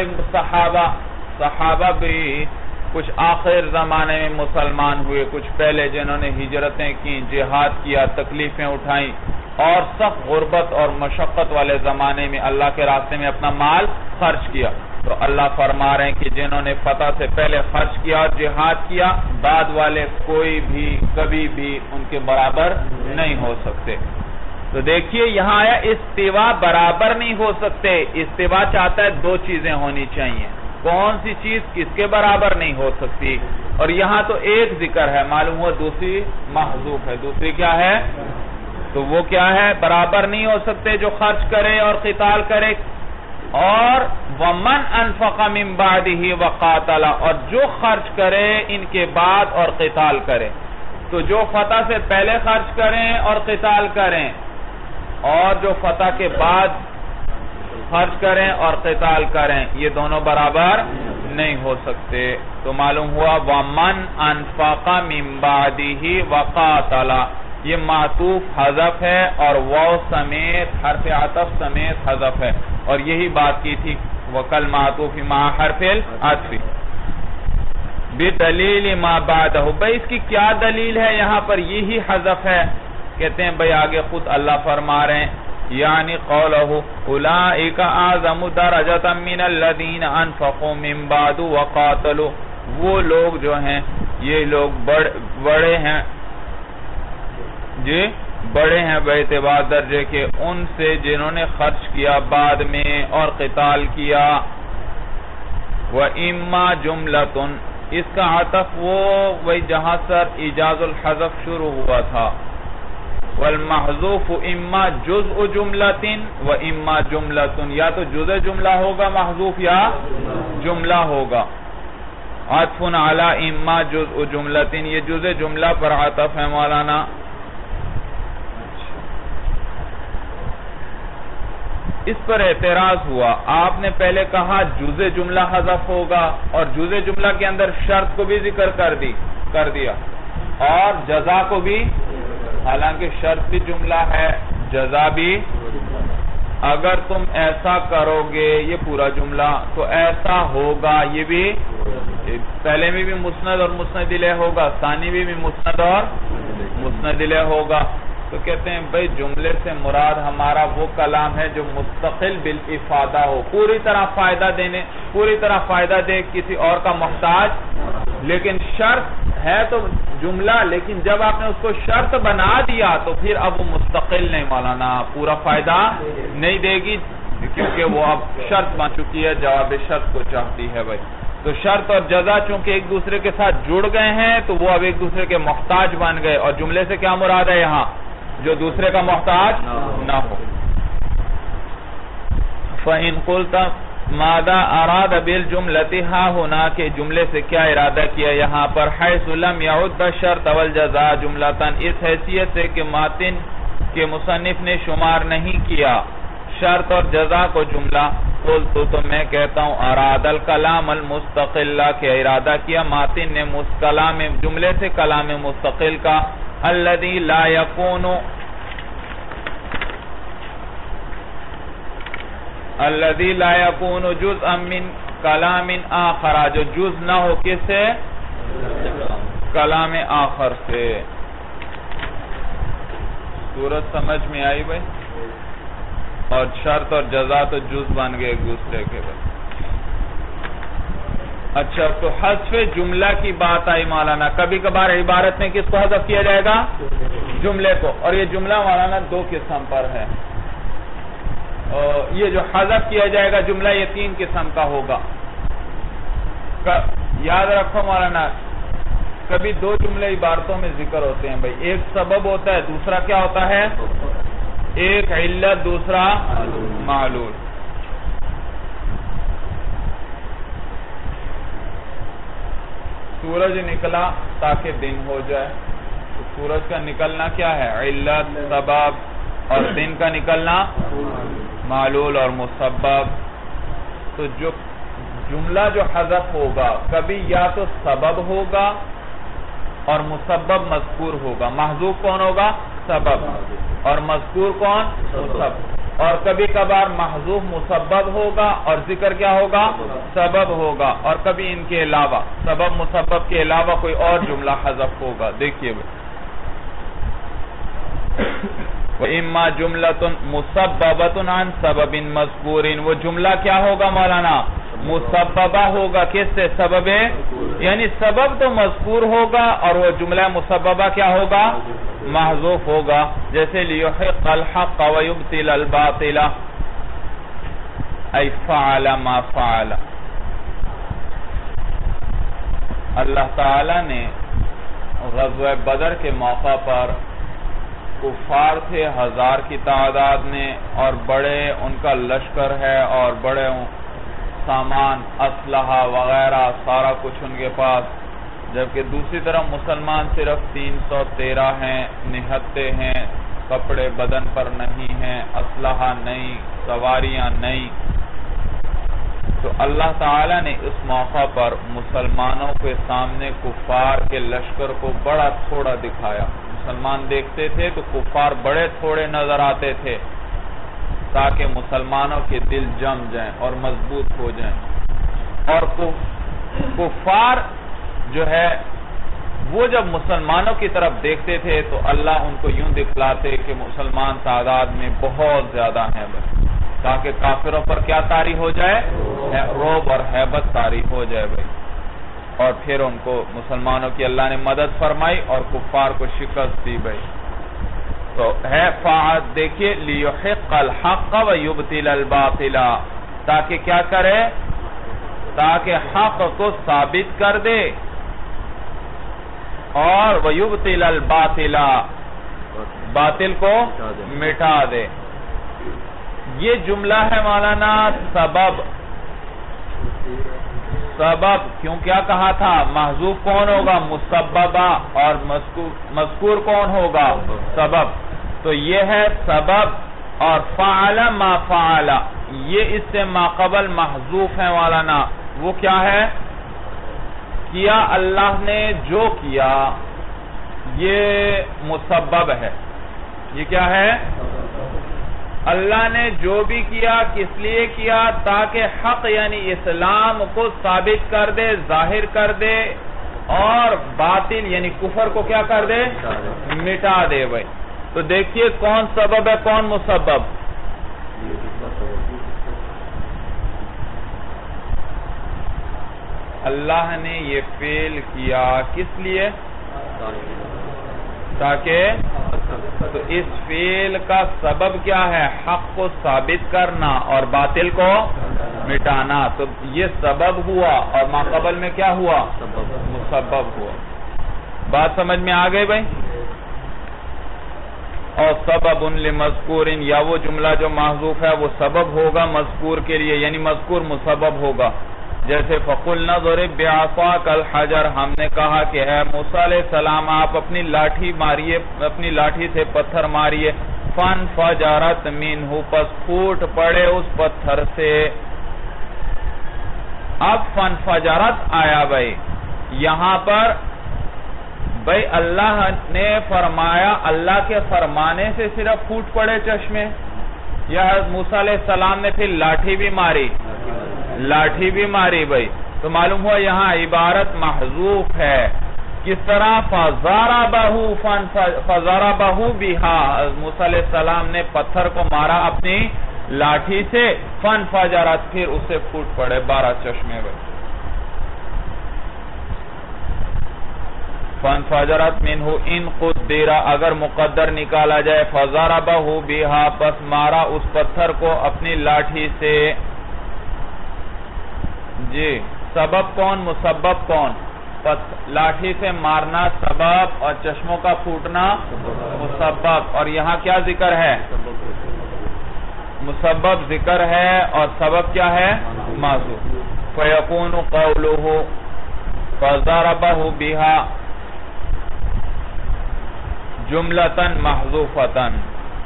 صحابہ بھی کچھ آخر زمانے میں مسلمان ہوئے، کچھ پہلے جنہوں نے ہجرتیں کی، جہاد کیا، تکلیفیں اٹھائیں، اور سخت غربت اور مشقت والے زمانے میں اللہ کے راستے میں اپنا مال خرچ کیا. تو اللہ فرما رہے ہیں کہ جنہوں نے فتح سے پہلے خرچ کیا اور جہاد کیا، بعد والے کوئی بھی کبھی بھی ان کے برابر نہیں ہو سکتے. تو دیکھیے یہاں آیا استوا برابر نہیں ہو سکتے. استوا چاہتا ہے دو چیزیں ہونی چاہیے. کون سی چیز کس کے برابر نہیں ہو سکتی؟ اور یہاں تو ایک ذکر ہے، معلوم ہوا دوسری محذوف ہے. دوسری کیا ہے؟ تو وہ کیا ہے؟ برابر نہیں ہو سکتے جو خرچ کرے اور قتال کرے. اور وَمَنْ أَنْفَقَ مِنْ بَعْدِهِ وَقَاتَلَ، اور جو خرچ کرے ان کے بعد اور قتال کرے. تو جو فتح سے پہلے خرچ کریں اور قتال کریں، اور جو فتح کے بعد خرچ کریں اور قتال کریں، یہ دونوں برابر نہیں ہو سکتے. تو معلوم ہوا وَمَنْ أَنْفَقَ مِنْ بَعْدِهِ وَقَاتَلَ، یہ معطوف حذف ہے اور واو سمیت حرف عطف سمیت حذف ہے. اور یہی بات کی تھی وَقَلْ مَعْطُوفِ مَعَ حَرْفِ الْعَطْفِ بِدَلِيلِ مَا بَعْدَهُ. بھئی اس کی کیا دلیل ہے؟ یہاں پر یہی حذف ہے. کہتے ہیں بھئی آگے خود اللہ فرما رہے ہیں یعنی قولہ اولئک اعظم درجۃ من الذین انفقوا من بعد وقاتلوا، وہ لوگ جو ہیں یہ لوگ بڑے ہیں جی بڑے ہیں بے اعتبار درجے کے ان سے جنہوں نے خرچ کیا بعد میں اور قتال کیا. وَإِمَّا جُمْلَةٌ، اس کا عطف وہی جہاں سر ایجاز الحذف شروع ہوا تھا. والمحذوف اما جزء جملۃ و اما جملۃ، یا تو جزء جملہ ہوگا محذوف یا جملہ ہوگا. عطف علی اما جزء جملۃ، یہ جزء جملہ پر عطف ہے مولانا. اس پر اعتراض ہوا، آپ نے پہلے کہا جزء جملہ حذف ہوگا اور جزء جملہ کے اندر شرط کو بھی ذکر کر دیا اور جزا کو بھی، حالانکہ شرط بھی جملہ ہے جزا بھی. اگر تم ایسا کرو گے یہ پورا جملہ تو ایسا ہوگا، یہ بھی پہلے میں بھی مسند اور مسند الیہ ہوگا، ثانی بھی مسند اور مسند الیہ ہوگا. تو کہتے ہیں بھئی جملے سے مراد ہمارا وہ کلام ہے جو مستقل بالافادہ ہو، پوری طرح فائدہ دے کسی اور کا محتاج، لیکن شرط ہے تو جملہ، لیکن جب آپ نے اس کو شرط بنا دیا تو پھر اب وہ مستقل نہیں مولانا، پورا فائدہ نہیں دے گی، کیونکہ وہ اب شرط بن چکی ہے، جواب شرط کو چاہتی ہے بھائی۔ تو شرط اور جزا چونکہ ایک دوسرے کے ساتھ جڑ گئے ہیں تو وہ اب ایک دوسرے کے محتاج بن گئے، اور جملے سے کیا مراد ہے یہاں؟ جو دوسرے کا محتاج نہ ہو۔ فَإِن قُلْتَ مَاذَا أَرَادَ بِالْجُمْلَةِ هَا هُنَا، کہ جملے سے کیا ارادہ کیا یہاں پر؟ حَيْثُ لَمْ يَعُدَّ الشَّرْطَ وَالْجَزَاءَ جُمْلَةً، اس حیثیت سے کہ ماتن کے مصنف نے شمار نہیں کیا شرط اور جزا کو جملہ۔ قلت تو میں کہتا ہوں اراد الکلام المستقل، کہ ارادہ کیا ماتن نے کلام جملے سے کلام مستقل کا، الذي لا يكون جزءا من کلام آخر، جو جز نہ ہو کس سے؟ کلام آخر سے۔ صورت سمجھ میں آئی بھائی؟ اور شرط اور جزا تو جز بن گئے ایک دوسرے کے بھائی۔ اچھا، تو حذف جملہ کی بات آئی مولانا، کبھی کبھار عبارت میں کس کو حذف کیا جائے گا؟ جملے کو، اور یہ جملہ مولانا دو قسم پر ہے، یہ جو حذف کیا جائے گا جملہ یہ تین قسم کا ہوگا۔ یاد رکھو مولانا، کبھی دو جملے عبارتوں میں ذکر ہوتے ہیں بھائی، ایک سبب ہوتا ہے، دوسرا کیا ہوتا ہے؟ ایک علت، دوسرا معلول۔ سورج نکلا تاکہ دن ہو جائے، تو سورج کا نکلنا کیا ہے؟ علت، سبب، اور دن کا نکلنا معلول اور مسبب۔ تو جو جملہ جو حذف ہوگا کبھی یا تو سبب ہوگا اور مسبب مذکور ہوگا، محذوف کون ہوگا؟ سبب، اور مذکور کون؟ مسبب۔ اور کبھی کبھار محذوف مسبب ہوگا اور ذکر کیا ہوگا؟ سبب ہوگا، اور کبھی ان کے علاوہ سبب مسبب کے علاوہ کوئی اور جملہ حذف ہوگا۔ دیکھیے وَإِمَّا جُمْلَةٌ مُسَبَّبَةٌ عَنْ سَبَبٍ مَذْكُورٍ، وہ جملہ کیا ہوگا مولانا؟ مسببہ ہوگا، کس سے؟ سبب، یعنی سبب تو مذکور ہوگا اور وہ جملہ مسببہ کیا ہوگا؟ محذوف ہوگا، جیسے لِيُحِقَّ الْحَقَّ وَيُبْطِلَ الْبَاطِلَ، اَيْ فَعَلَ مَا فَعَلَ۔ اللہ تعالیٰ نے غزوہ بدر کے موقع پر کفار تھے 1000 کی تعداد میں، اور بڑے ان کا لشکر ہے اور بڑے سامان، اسلحہ وغیرہ سارا کچھ ان کے پاس، جبکہ دوسری طرف مسلمان صرف 313 ہیں، نہتے ہیں، کپڑے بدن پر نہیں ہیں، اسلحہ نہیں، سواریاں نہیں۔ تو اللہ تعالیٰ نے اس موقع پر مسلمانوں کے سامنے کفار کے لشکر کو بڑا تھوڑا دکھایا۔ مسلمان دیکھتے تھے تو کفار بڑے تھوڑے نظر آتے تھے، تاکہ مسلمانوں کے دل جم جائیں اور مضبوط ہو جائیں۔ اور کفار جو ہے وہ جب مسلمانوں کی طرف دیکھتے تھے تو اللہ ان کو یوں دکھلاتے کہ مسلمان تعداد میں بہت زیادہ ہیں، تاکہ کافروں پر کیا طاری ہو جائے؟ رعب اور ہیبت طاری ہو جائے بھائی۔ اور پھر ان کو مسلمانوں کی اللہ نے مدد فرمائی اور کفار کو شکست دی بھائی۔ تو ہے فاعل، دیکھیے لِيُحِقَّ الْحَقَّ وَيُبْطِلَ الْبَاطِلَ، تاکہ کیا کرے؟ تاکہ حق کو ثابت کر دے اور وَيُبْطِلَ الْبَاطِلَ، باطل کو مٹا دے۔ یہ جملہ ہے مولانا سبب کیوں کیا کہا تھا؟ محذوف کون ہوگا؟ مسببہ، اور مذکور کون ہوگا؟ سبب۔ تو یہ ہے سبب، اور فعل ما فعل، یہ اس سے ما قبل محذوف ہے مولانا۔ وہ کیا ہے؟ کیا اللہ نے جو کیا یہ مسبب ہے۔ یہ کیا ہے؟ اللہ نے جو بھی کیا کس لیے کیا؟ تاکہ حق یعنی اسلام کو ثابت کر دے، ظاہر کر دے، اور باطل یعنی کفر کو کیا کر دے؟ مٹا دے بھائی۔ تو دیکھیے کون سبب ہے کون مسبب. اللہ نے یہ فعل کیا کس لیے؟ تاکہ تو اس فعل کا سبب کیا ہے؟ حق کو ثابت کرنا اور باطل کو مٹانا. تو یہ سبب ہوا اور ما قبل میں کیا ہوا؟ مسبب ہوا. بات سمجھ میں آ گئی بھائی؟ اور سبب لمذکور، یا وہ جملہ جو محذوف ہے وہ سبب ہوگا مذکور کے لیے، یعنی مذکور مسبب ہوگا. جیسے فَقُلْنَا ضَرِبْ بِعَصَاكَ الْحَجَرَ، ہم نے کہا کہ اے موسیٰ علیہ السلام آپ اپنی لاٹھی ماریے، اپنی لاٹھی سے پتھر ماریے. فَانْفَجَرَتْ مِنْهُ، پس پھوٹ پڑے اس پتھر سے. اب فَانْفَجَرَتْ آیا بھائی، یہاں پر بھائی اللہ نے فرمایا اللہ کے فرمانے سے صرف پھوٹ پڑے چشمے، یا حضرت موسیٰ علیہ السلام نے پھر لاٹھی بھی ماری؟ لاٹھی بھی ماری بھائی. تو معلوم ہوا یہاں عبارت محذوف ہے. کس طرح؟ فَضَرَبَهُ بِهَا، موسیٰ علیہ السلام نے پتھر کو مارا اپنی لاٹھی سے. فَانْفَجَرَتْ، پھر اسے پھوٹ پڑے 12 چشمے بھائی. فَانْفَجَرَتْ مِنْهُ إِنْ قُدِّرَ، اگر مقدر نکالا جائے. فَضَرَبَهُ بِهَا، پس مارا اس پتھر کو اپنی لاٹھی سے. جی سبب کون مسبب کون؟ لاٹھی سے مارنا سبب اور چشموں کا پھوٹنا مسبب. اور یہاں کیا ذکر ہے؟ مسبب ذکر ہے اور سبب کیا ہے؟ محذوف. فَيَكُونُ قَوْلُهُ فَضَرَبَهُ بِهَا جملتاً محذوفتاً.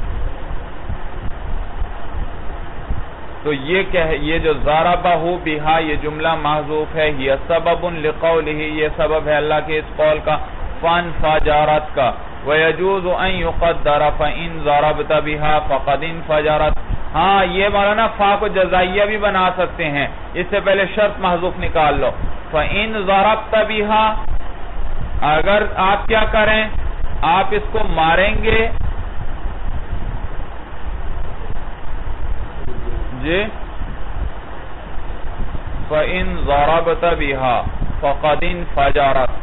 تو یہ جو ضربہ بہا یہ جملہ محذوف ہے. یہ سبب لقولہ، یہ سبب ہے اللہ کے اس قول کا. فانفجرت کا. ویجوز ان یقدر فإن ضربت بہا فقد انفجرت. ہاں یہ مولانا فا کو جزائیہ بھی بنا سکتے ہیں. اس سے پہلے شرط محذوف نکال لو. فإن ضربت بہا، اگر آپ کیا کریں؟ آپ اس کو ماریں گے. جی فَإِن ضَرَبْتَ بِهَا فَقَدْ انْفَجَرَتْ.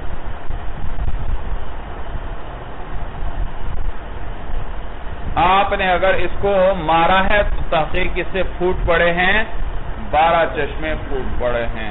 آپ نے اگر اس کو مارا ہے تو تحقیق اس سے پھوٹ پڑے ہیں 12 چشمے پھوٹ پڑے ہیں.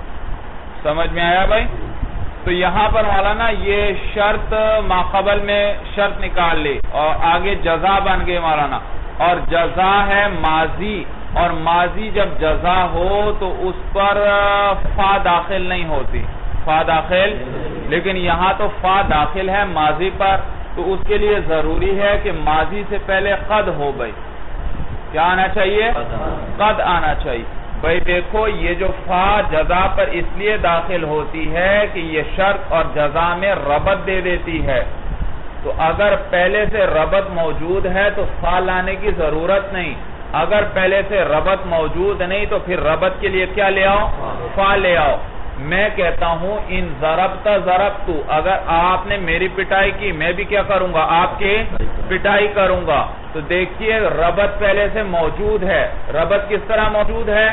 سمجھ میں آیا بھائی؟ تو یہاں پر مولانا یہ شرط ماقبل میں شرط نکال لی اور آگے جزا بن گئی مولانا. اور جزا ہے ماضی، اور ماضی جب جزا ہو تو اس پر فا داخل نہیں ہوتی. فا داخل، لیکن یہاں تو فا داخل ہے ماضی پر، تو اس کے لیے ضروری ہے کہ ماضی سے پہلے قد ہو بھائی. کیا آنا چاہیے؟ قد آنا چاہیے. بھائی دیکھو یہ جو فا جزا پر اس لیے داخل ہوتی ہے کہ یہ شرط اور جزا میں ربط دے دیتی ہے. تو اگر پہلے سے ربط موجود ہے تو فا لانے کی ضرورت نہیں. اگر پہلے سے ربط موجود نہیں تو پھر ربط کے لیے کیا لے آؤ؟ فا لے آؤ. میں کہتا ہوں ان ضربت ضربت، اگر آپ نے میری پٹائی کی میں بھی کیا کروں گا؟ آپ کی پٹائی کروں گا. تو دیکھیے ربط پہلے سے موجود ہے. ربط کس طرح موجود ہے؟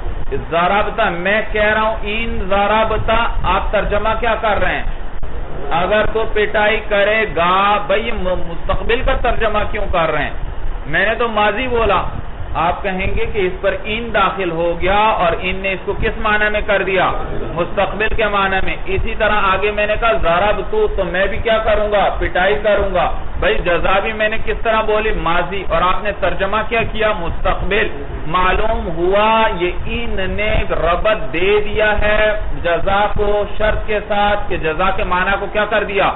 ضربت، میں کہہ رہا ہوں ان ضربت، آپ ترجمہ کیا کر رہے ہیں؟ اگر تو پٹائی کرے گا. بھئی مستقبل کا ترجمہ کیوں کر رہے ہیں؟ میں نے تو ماضی بولا. آپ کہیں گے کہ اس پر ان داخل ہو گیا اور ان نے اس کو کس معنی میں کر دیا؟ مستقبل کے معنی میں. اسی طرح آگے میں نے کہا ضربتو، تو میں بھی کیا کروں گا؟ پٹائی کروں گا. بھئی جزا بھی میں نے کس طرح بولی؟ ماضی. اور آپ نے ترجمہ کیا کیا؟ مستقبل. معلوم ہوا یہ ان نے ربط دے دیا ہے جزا کو شرط کے ساتھ کہ جزا کے معنی کو کیا کر دیا؟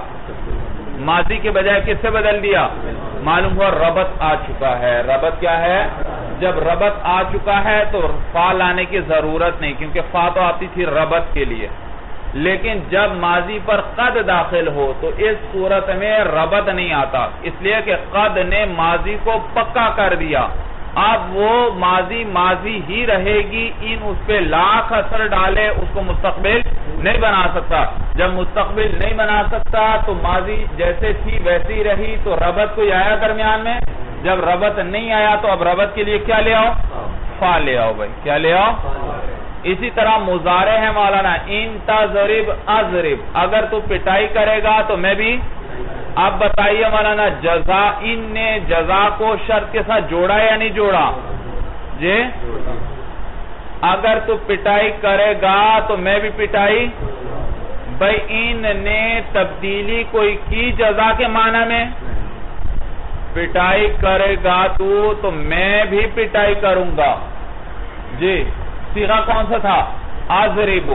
ماضی کے بجائے کس سے بدل دیا؟ معلوم ہوا ربط آ چکا ہے. ربط کیا ہے؟ جب ربط آ چکا ہے تو فا لانے کی ضرورت نہیں، کیونکہ فا تو آتی تھی ربط کے لیے. لیکن جب ماضی پر قد داخل ہو تو اس صورت میں ربط نہیں آتا، اس لیے کہ قد نے ماضی کو پکا کر دیا. اب وہ ماضی ماضی ہی رہے گی، ان اس پہ لاکھ اثر ڈالے اس کو مستقبل نہیں بنا سکتا. جب مستقبل نہیں بنا سکتا تو ماضی جیسے تھی ویسی رہی، تو ربط کوئی آیا درمیان میں؟ جب ربط نہیں آیا تو اب ربط کے لیے کیا لے آؤ؟ فا لے آؤ بھائی، کیا لے آؤ؟ اسی طرح مضارع ہے مولانا، ان تضرب اضرب، اگر تو پٹائی کرے گا تو میں بھی. اب بتائیے مولانا، جزا، ان نے جزا کو شرط کے ساتھ جوڑا یا نہیں جوڑا؟ جی اگر تو پٹائی کرے گا تو میں بھی پٹائی. بھائی ان نے تبدیلی کوئی کی جزا کے معنی میں؟ پٹائی کرے گا تو میں بھی پٹائی کروں گا. جی صیغہ کون سا تھا؟ اضرب.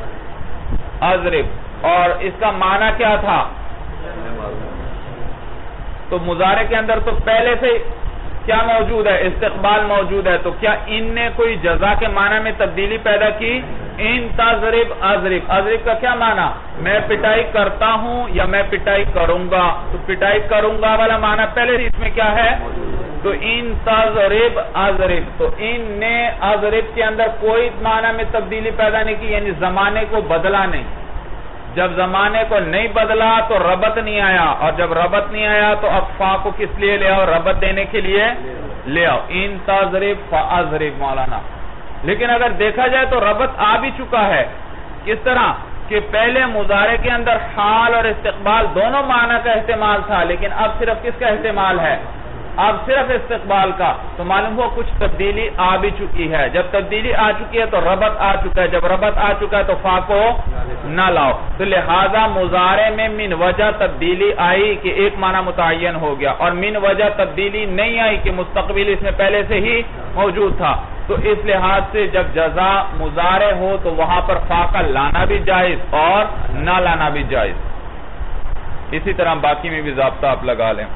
اضرب، اور اس کا معنی کیا تھا؟ تو مضارع کے اندر تو پہلے سے کیا موجود ہے؟ استقبال موجود ہے. تو کیا ان نے کوئی جزا کے معنی میں تبدیلی پیدا کی؟ ان تضرب اضرب، اضرب کا کیا معنی؟ میں پٹائی کرتا ہوں یا میں پٹائی کروں گا. تو پٹائی کروں گا والا معنی پہلے سے اس میں کیا ہے؟ تو ان تضرب اضرب، تو ان نے اضرب کے اندر کوئی معنی میں تبدیلی پیدا نہیں کی، یعنی زمانے کو بدلا نہیں. جب زمانے کو نہیں بدلا تو ربط نہیں آیا، اور جب ربط نہیں آیا تو اب فا کو کس لیے لے آؤ؟ ربط دینے کے لیے لے آؤ. ان تضرب فاضرب مولانا. لیکن اگر دیکھا جائے تو ربط آ بھی چکا ہے. کس طرح کہ پہلے مضارع کے اندر حال اور استقبال دونوں معنی کا احتمال تھا، لیکن اب صرف کس کا احتمال ہے؟ اب صرف استقبال کا. تو معلوم ہو کچھ تبدیلی آ بھی چکی ہے. جب تبدیلی آ چکی ہے تو ربط آ چکا ہے. جب ربط آ چکا ہے تو فا کو نہ لاؤ. تو لہذا مضارع میں من وجہ تبدیلی آئی کہ ایک معنی متعین ہو گیا، اور من وجہ تبدیلی نہیں آئی کہ مستقبل اس میں پہلے سے ہی موجود تھا. تو اس لحاظ سے جب جزا مضارع ہو تو وہاں پر فا کا لانا بھی جائز اور نہ لانا بھی جائز. اسی طرح باقی میں بھی ضابطہ آپ لگا لیں.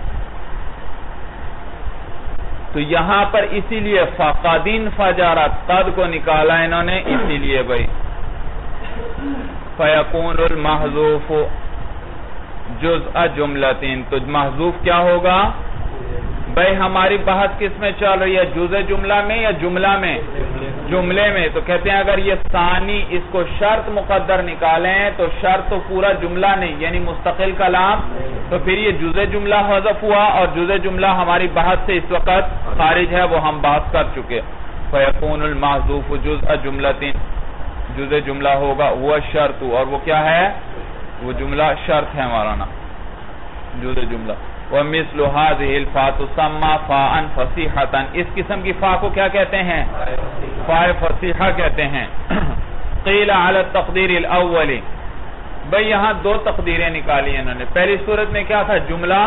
تو یہاں پر اسی لیے فقدن فجرت قد کو نکالا انہوں نے، اسی لیے بھائی فیکون المحذوف جزء جملتین. تو محذوف کیا ہوگا بھائی؟ ہماری بحث کس میں چل رہی ہے؟ جزء جملہ میں یا جملہ میں؟ جملے میں. تو کہتے ہیں اگر یہ ثانی اس کو شرط مقدر نکالیں تو شرط تو پورا جملہ نہیں، یعنی مستقل کلام، تو پھر یہ جزء جملہ حذف ہوا، اور جزء جملہ ہماری بحث سے اس وقت خارج ہے، وہ ہم بحث کر چکے. فیکون المحذوف جزء جملتین، جزء جملہ ہوگا وہ شرط، اور وہ کیا ہے؟ وہ جملہ شرط ہے مولانا، جزء جملہ. وَمِثْلُ هَذِهِ الْفَاءُ تُسَمَّى فَاءً فَصِيحَةً، اس قسم کی فا کو کیا کہتے ہیں؟ فاء فصیحہ کہتے ہیں. قِيلَ عَلَى التَّقْدِيرِ الْأَوَّلِ، بھئی یہاں دو تقدیریں نکالی انہوں نے. پہلی صورت میں کیا تھا؟ جملہ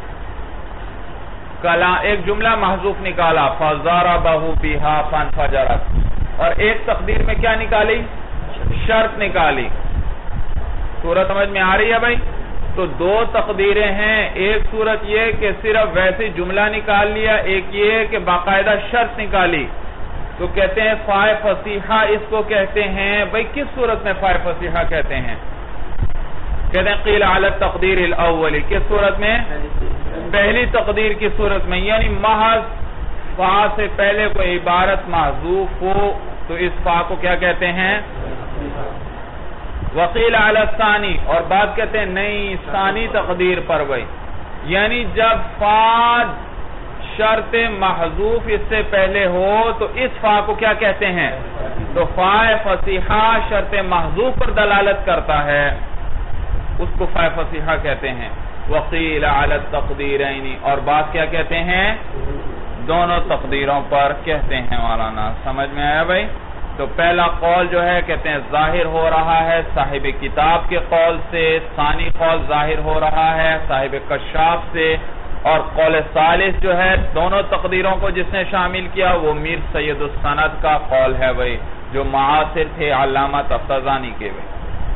ایک جملہ محذوف نکالا فَضَرَبَهُ بِهَا فَانْفَجَرَتْ، اور ایک تقدیر میں کیا نکالی؟ شرط نکالی. صورت سمجھ میں آ رہی ہے بھائی؟ تو دو تقدیریں ہیں. ایک صورت یہ کہ صرف ویسے جملہ نکال لیا، ایک یہ کہ باقاعدہ شرط نکالی. تو کہتے ہیں فاء فصیحہ اس کو کہتے ہیں. بھئی کس صورت میں فاء فصیحہ کہتے ہیں؟ کہتے ہیں قیل علی التقدیر الاول. کس صورت میں؟ پہلی تقدیر کی صورت میں، یعنی محض فاء سے پہلے کوئی عبارت محذوف ہو تو اس فاء کو کیا کہتے ہیں؟ وقیل علی الثانی، اور بات کہتے ہیں نہیں ثانی تقدیر پر بھائی، یعنی جب فا شرط محذوف اس سے پہلے ہو تو اس فا کو کیا کہتے ہیں؟ تو فاء فصیحہ شرط محذوف پر دلالت کرتا ہے، اس کو فاء فصیحہ کہتے ہیں. وقیل علی التقدیرین، اور بات کیا کہتے ہیں؟ دونوں تقدیروں پر کہتے ہیں مولانا. سمجھ میں آیا بھائی؟ تو پہلا قول جو ہے کہتے ہیں ظاہر ہو رہا ہے صاحب کتاب کے قول سے، ثانی قول ظاہر ہو رہا ہے صاحب کشاف سے، اور قول ثالث جو ہے دونوں تقدیروں کو جس نے شامل کیا وہ میر سید السند کا قول ہے بھائی، جو معاصر تھے علامہ تفتزانی کے. بھائی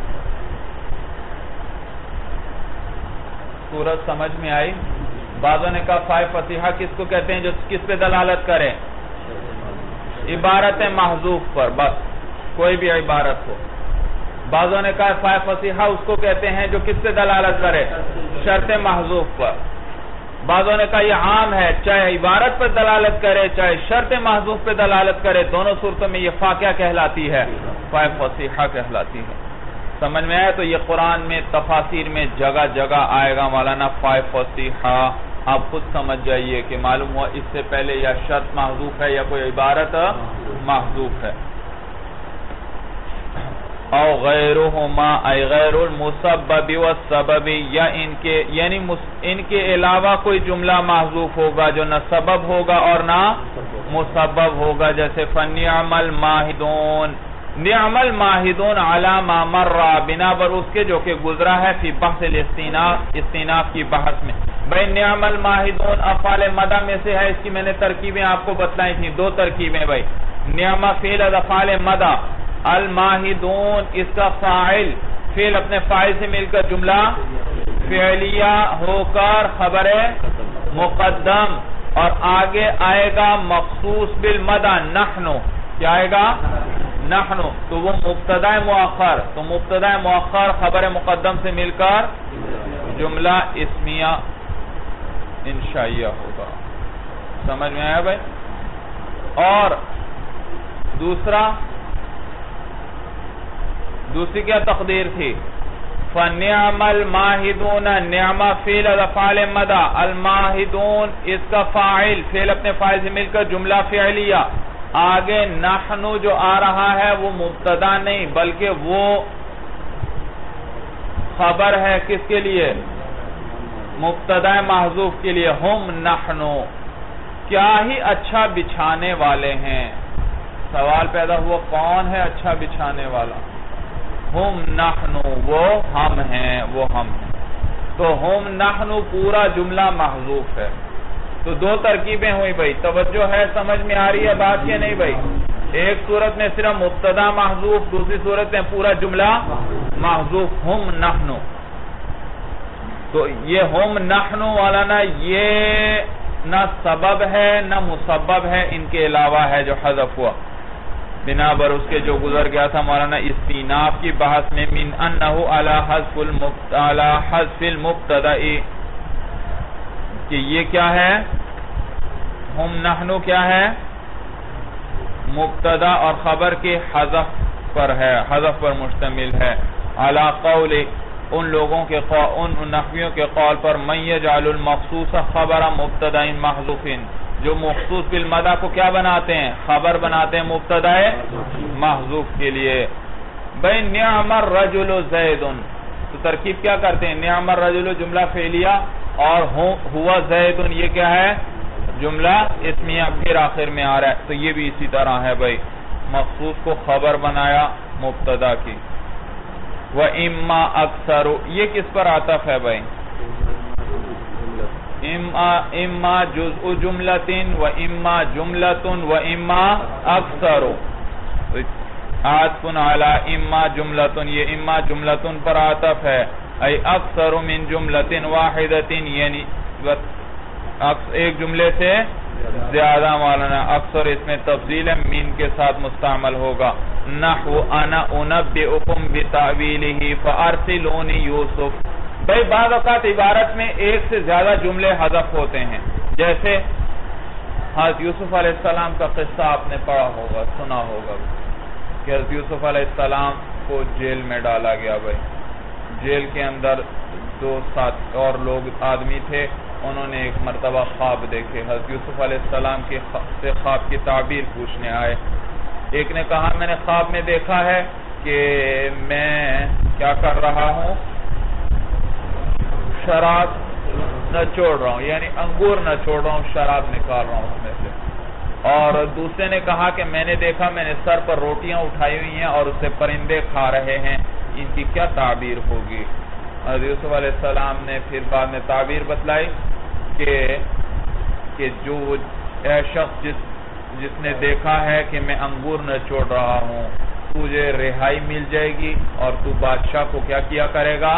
صورت سمجھ میں آئی؟ بعضوں نے کہا فاء فصیحہ کس کو کہتے ہیں؟ جو کس پہ دلالت کرے؟ عبارت محذوف پر، بس کوئی بھی عبارت ہو. بعضوں نے کہا فاء فصیحہ اس کو کہتے ہیں جو کس سے دلالت کرے؟ شرط محذوف پر. بعضوں نے کہا یہ عام ہے، چاہے عبارت پر دلالت کرے چاہے شرط محذوف پہ دلالت کرے، دونوں صورتوں میں یہ فا کیا کہلاتی ہے؟ فا فصیحہ کہلاتی ہے۔ سمجھ میں آیا؟ تو یہ قرآن میں تفاسیر میں جگہ جگہ آئے گا مولانا فا فصیحہ، آپ خود سمجھ جائیے کہ معلوم ہوا اس سے پہلے یا شرط محذوف ہے یا کوئی عبارت محذوف ہے۔ او غیرہما ای غیر المسبب والسبب، یا یعنی ان کے علاوہ کوئی جملہ محذوف ہوگا جو نہ سبب ہوگا اور نہ مسبب ہوگا، جیسے فَنِعْمَ الْمَاهِدُونَ، نعم الماہدون علی ما مر، بنا بر اس کے جو کہ گزرا ہے فی بحث الاستیناف کی بحث میں۔ بھئی نعم الماہدون افعال مدہ میں سے ہے، اس کی میں نے ترکیبیں آپ کو بتلائی تھیں، دو ترکیبیں بھئی۔ نعم فعل افعال مدہ، الماہدون اس کا فاعل، فعل اپنے فاعل سے مل کر جملہ فعلیہ ہو کر خبر مقدم، اور آگے آئے گا مخصوص بالمدہ نحنو، کیا آئے گا؟ نحنو، تو وہ مبتدا مؤخر، تو مبتدا مؤخر خبر مقدم سے مل کر جملہ اسمیہ انشائیہ ہوگا۔ سمجھ میں آیا بھائی؟ اور دوسری کیا تقدیر تھی؟ فَنِعْمَ الْمَاهِدُونَ، نعمہ فعل افعال مدہ، الماہدون اس کا فاعل، فعل اپنے فاعل سے مل کر جملہ فعلیہ، آگے نحنو جو آ رہا ہے وہ مبتدا نہیں بلکہ وہ خبر ہے کس کے لیے؟ مبتدا محذوف کے لیے، ہم نحنو، کیا ہی اچھا بچھانے والے ہیں۔ سوال پیدا ہوا کون ہے اچھا بچھانے والا؟ ہم نحنو، وہ ہم ہیں، وہ ہم ہیں۔ تو ہم نحنو پورا جملہ محذوف ہے۔ تو دو ترکیبیں ہوئی بھائی، توجہ ہے؟ سمجھ میں آ رہی ہے بات یہ نہیں بھائی؟ ایک صورت میں صرف مبتدا محذوف، دوسری صورت میں پورا جملہ محذوف، ہم نحنو۔ تو یہ ہم نحنو والا نا، یہ نہ سبب ہے نہ مسبب ہے، ان کے علاوہ ہے جو حذف ہوا، بنا بر اس کے جو گزر گیا تھا مولانا استیناف کی بحث میں، من انہو علی حذف المبتدأ، کہ یہ کیا ہے؟ ہم نحنو کیا ہے؟ مبتدا اور خبر کے حذف پر ہے، حذف پر مشتمل ہے۔ علی قول، ان لوگوں کے ان نحویوں کے قول پر، من یجعل المخصوص خبر مبتدا محذوف، جو مخصوص بالمدہ کو کیا بناتے ہیں؟ خبر بناتے ہیں مبتدا محذوف کے لیے۔ بھئی نعم الرجل زید، تو ترکیب کیا کرتے ہیں؟ نعم الرجل جملہ فعلیہ اور ہوا زید یہ کیا ہے؟ جملہ اسمیہ، پھر آخر میں آ رہا ہے، تو یہ بھی اسی طرح ہے بھائی، مخصوص کو خبر بنایا مبتدا کی۔ وَإِمَّا أَكْثَرُ، یہ کس پر عطف ہے بھائی؟ اما جزء جملتن و اما جملتن و اما اکثر، عطف علی اما جملتن، یہ اما جملتن پر عطف ہے، ای اکثر من جملتن واحدتن، یعنی ایک جملے سے زیادہ مولانا، اکثر اس میں تفضیل ہے، من کے ساتھ مستعمل ہوگا۔ نحو انا انبئکم بتاویلہ فارسلونی یوسف، بھئی بعض اوقات عبارت میں ایک سے زیادہ جملے حذف ہوتے ہیں، جیسے حضرت یوسف علیہ السلام کا قصہ آپ نے پڑھا ہوگا، سنا ہوگا کہ حضرت یوسف علیہ السلام کو جیل میں ڈالا گیا بھئی، جیل کے اندر دو ساتھ اور لوگ آدمی تھے، انہوں نے ایک مرتبہ خواب دیکھے، حضرت یوسف علیہ السلام سے خواب کی تعبیر پوچھنے آئے۔ ایک نے کہا میں نے خواب میں دیکھا ہے کہ میں کیا کر رہا ہوں؟ شراب نچوڑ رہا ہوں، یعنی انگور نچوڑ رہا ہوں، شراب نکال رہا ہوں اس میں سے۔ اور دوسرے نے کہا کہ میں نے دیکھا میں نے سر پر روٹیاں اٹھائی ہوئی ہیں اور اسے پرندے کھا رہے ہیں، ان کی کیا تعبیر ہوگی؟ حضرت یوسف علیہ السلام نے پھر بعد میں تعبیر بتلائی کہ جو شخص جس نے دیکھا ہے کہ میں انگور نچوڑ رہا ہوں، تجھے رہائی مل جائے گی اور تو بادشاہ کو کیا کیا کرے گا؟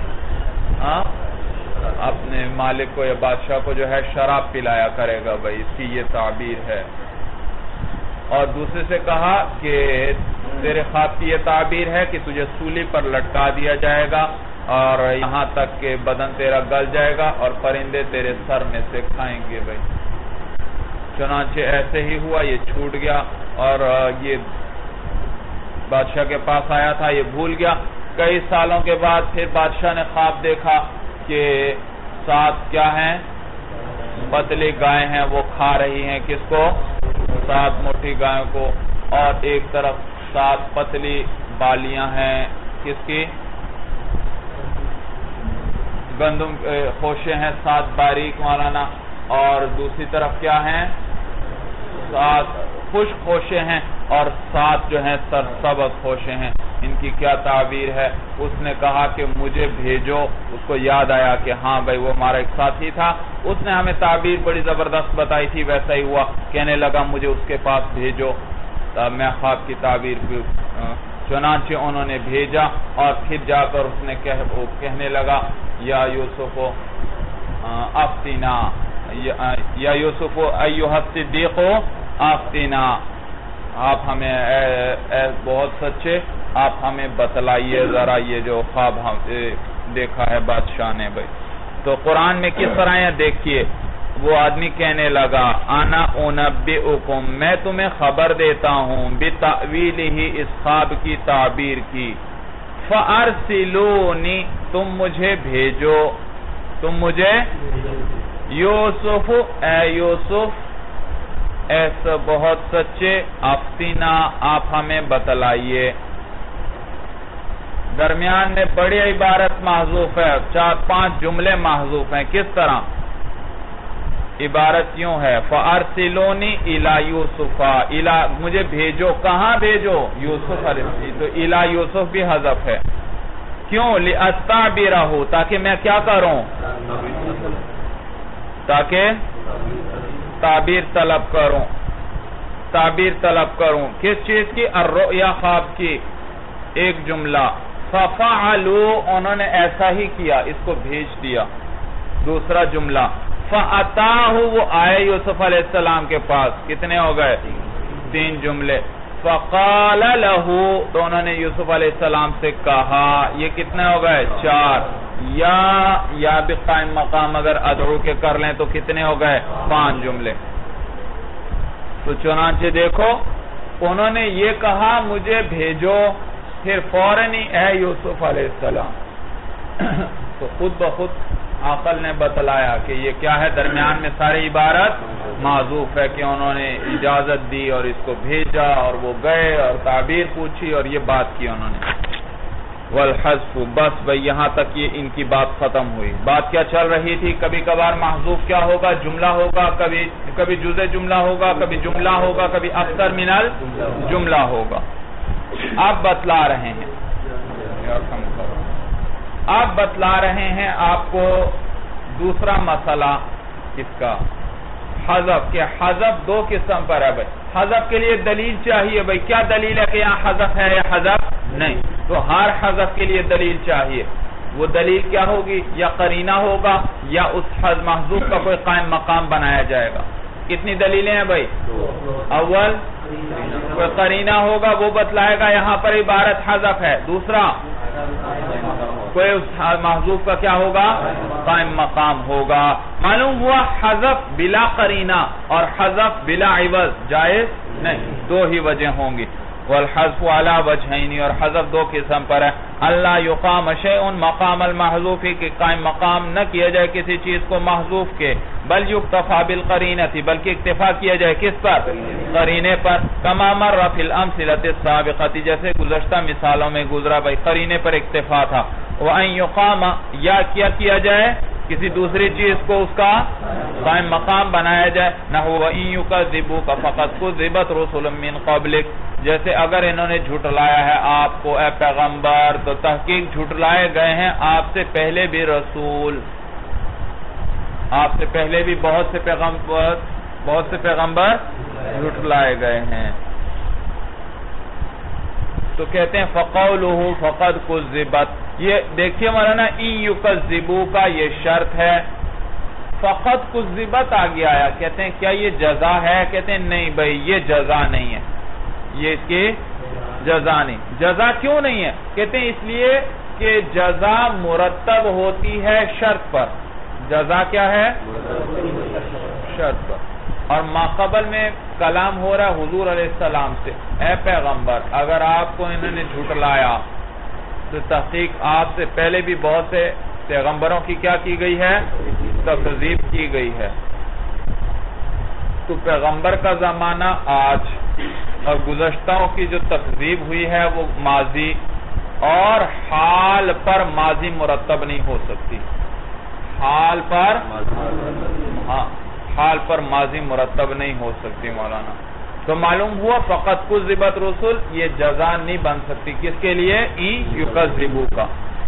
اپنے مالک کو یا بادشاہ کو جو ہے شراب پلایا کرے گا بھائی، اس کی یہ تعبیر ہے۔ اور دوسرے سے کہا کہ تیرے خواب کی یہ تعبیر ہے کہ تجھے سولی پر لٹکا دیا جائے گا اور یہاں تک کہ بدن تیرا گل جائے گا اور پرندے تیرے سر میں سے کھائیں گے بھائی۔ چنانچہ ایسے ہی ہوا، یہ چھوٹ گیا اور یہ بادشاہ کے پاس آیا تھا، یہ بھول گیا۔ کئی سالوں کے بعد پھر بادشاہ نے خواب دیکھا کہ 7 کیا ہیں؟ پتلی گائیں ہیں، وہ کھا رہی ہیں کس کو؟ 7 موٹی گائوں کو، اور ایک طرف 7 پتلی بالیاں ہیں کس کی؟ گندم خوشے ہیں 7 باریک مولانا، اور دوسری طرف کیا ہیں؟ 7 خشک خوشے ہیں، اور 7 جو ہیں سرسبز خوشے ہیں۔ ان کی کیا تعبیر ہے؟ اس نے کہا کہ مجھے بھیجو۔ اس کو یاد آیا کہ ہاں بھائی وہ ہمارا ایک ساتھی تھا، اس نے ہمیں تعبیر بڑی زبردست بتائی تھی، ویسا ہی ہوا۔ کہنے لگا مجھے اس کے پاس بھیجو، میں خواب کی تعبیر کی۔ چنانچہ انہوں نے بھیجا، اور پھر جا کر اس نے کہنے لگا یا یوسف افتنا، یا یوسف ایھا الصدیق افتنا، آپ ہمیں اے بہت سچے، آپ ہمیں بتلائیے ذرا یہ جو خواب دیکھا ہے بادشاہ نے بھائی۔ تو قرآن میں کس طرح ہے دیکھیے، وہ آدمی کہنے لگا انا انبئکم، میں تمہیں خبر دیتا ہوں، بتأویلہ، اس خواب کی تعبیر کی، فارسلونی، تم مجھے بھیجو، تم مجھے، یوسف، اے یوسف، ایسا بہت سچے، افتنا، آپ ہمیں بتلائیے۔ درمیان میں بڑی عبارت محذوف ہے، 4-5 جملے محذوف ہیں۔ کس طرح؟ عبارت یوں ہے، فَأَرْسِلُونِي إِلَى يُوسُفَ، مجھے بھیجو، کہاں بھیجو؟ یوسف علیہ السلام، تو إِلَى یوسف بھی حذف ہے۔ کیوں؟ لِأَسْتَعْبِرَهُ، تاکہ میں کیا کروں؟ تاکہ تعبیر طلب کروں، تعبیر طلب کروں۔ کس چیز کی؟ الرؤیا، خواب کی۔ ایک جملہ، فَفَعَلُوا، انہوں نے ایسا ہی کیا، اس کو بھیج دیا۔ دوسرا جملہ، فَأَتَاهُ، وہ آئے یوسف علیہ السلام کے پاس۔ کتنے ہو گئے؟ 3 جملے۔ فَقَالَ لَهُ، تو انہوں نے یوسف علیہ السلام سے کہا، یہ کتنے ہو گئے؟ 4۔ یا بھی قائم مقام اگر ادعو کے کر لیں تو کتنے ہو گئے؟ 5 جملے۔ تو چنانچہ دیکھو، انہوں نے یہ کہا مجھے بھیجو، پھر فوراً ہی اے یوسف علیہ السلام، تو خود بخود عقل نے بتلایا کہ یہ کیا ہے، درمیان میں ساری عبارت معذوف ہے کہ انہوں نے اجازت دی اور اس کو بھیجا اور وہ گئے اور تعبیر پوچھی اور یہ بات کی انہوں نے۔ والحذف، بس بھئی یہاں تک یہ ان کی بات ختم ہوئی۔ بات کیا چل رہی تھی؟ کبھی کبھار محذوف کیا ہوگا؟ جملہ ہوگا، کبھی جزء جملہ ہوگا، کبھی جملہ ہوگا، کبھی اکثر من الجملہ ہوگا۔ آپ بتلا رہے ہیں، آپ بتلا رہے ہیں آپ کو دوسرا مسئلہ کس کا؟ حذف کے۔ حذف 2 قسم پر ہے بھائی۔ حذف کے لیے دلیل چاہیے بھائی، کیا دلیل ہے کہ یہاں حذف ہے یا حذف نہیں؟ تو ہر حذف کے لیے دلیل چاہیے۔ وہ دلیل کیا ہوگی؟ یا قرینہ ہوگا یا اس محذوف کا کوئی قائم مقام بنایا جائے گا۔ کتنی دلیلیں ہیں بھائی؟ اول کوئی قرینہ ہوگا، وہ بتلائے گا یہاں پر عبارت حذف ہے۔ دوسرا کوئی اس محذوف کا کیا ہوگا؟ قائم مقام ہوگا۔ معلوم ہوا حذف بلا قرینہ اور حذف بلا عوض جائز نہیں، 2 ہی وجہ ہوں گی۔ والحذف علی وجہین، اور حذف 2 قسم پر ہے۔ اللہ یقام شیء مقام المحذوف، کہ قائم مقام نہ کیا جائے کسی چیز کو محذوف کے، بل یکتفا بالقرینۃ، بلکہ اکتفا کیا جائے کس پر؟ قرینے پر۔ کما مر فی الامثلۃ السابقۃ، جیسے گزشتہ مثالوں میں گزرا بھائی قرینے پر اکتفا تھا۔ وان یقام، یا کیا جائے کسی دوسری چیز کو اس کا قائم مقام بنایا جائے۔ نحو وان یکذبوک فقد کذبت رسل من قبلک، جیسے اگر انہوں نے جھٹلایا ہے آپ کو اے پیغمبر، تو تحقیق جھٹلائے گئے ہیں آپ سے پہلے بھی رسول، آپ سے پہلے بھی بہت سے پیغمبر جھٹلائے گئے ہیں۔ تو کہتے ہیں فقولہ فقد کذبت، یہ دیکھیے مولانا ان یکذبو کا یہ شرط ہے، فقد کذبت آگے آیا، کہتے ہیں کیا یہ جزا ہے؟ کہتے ہیں نہیں بھائی یہ جزا نہیں ہے، یہ اس کی جزا نہیں۔ جزا کیوں نہیں ہے؟ کہتے ہیں اس لیے کہ جزا مرتب ہوتی ہے شرط پر. جزا کیا ہے؟ شرط پر. اور ماقبل میں کلام ہو رہا ہے حضور علیہ السلام سے. اے پیغمبر، اگر آپ کو انہوں نے جھٹلایا تو تحقیق آپ سے پہلے بھی بہت سے پیغمبروں کی کیا کی گئی ہے؟ تکذیب کی گئی ہے. تو پیغمبر کا زمانہ آج اور گزشتہوں کی جو تکذیب ہوئی ہے وہ ماضی، اور حال پر ماضی مرتب نہیں ہو سکتی. حال پر ماضی مرتب نہیں ہو سکتی مولانا. تو معلوم ہوا فقط کذبت رسل یہ جزا نہیں بن سکتی. کس کے لیے؟ یکذبو کا.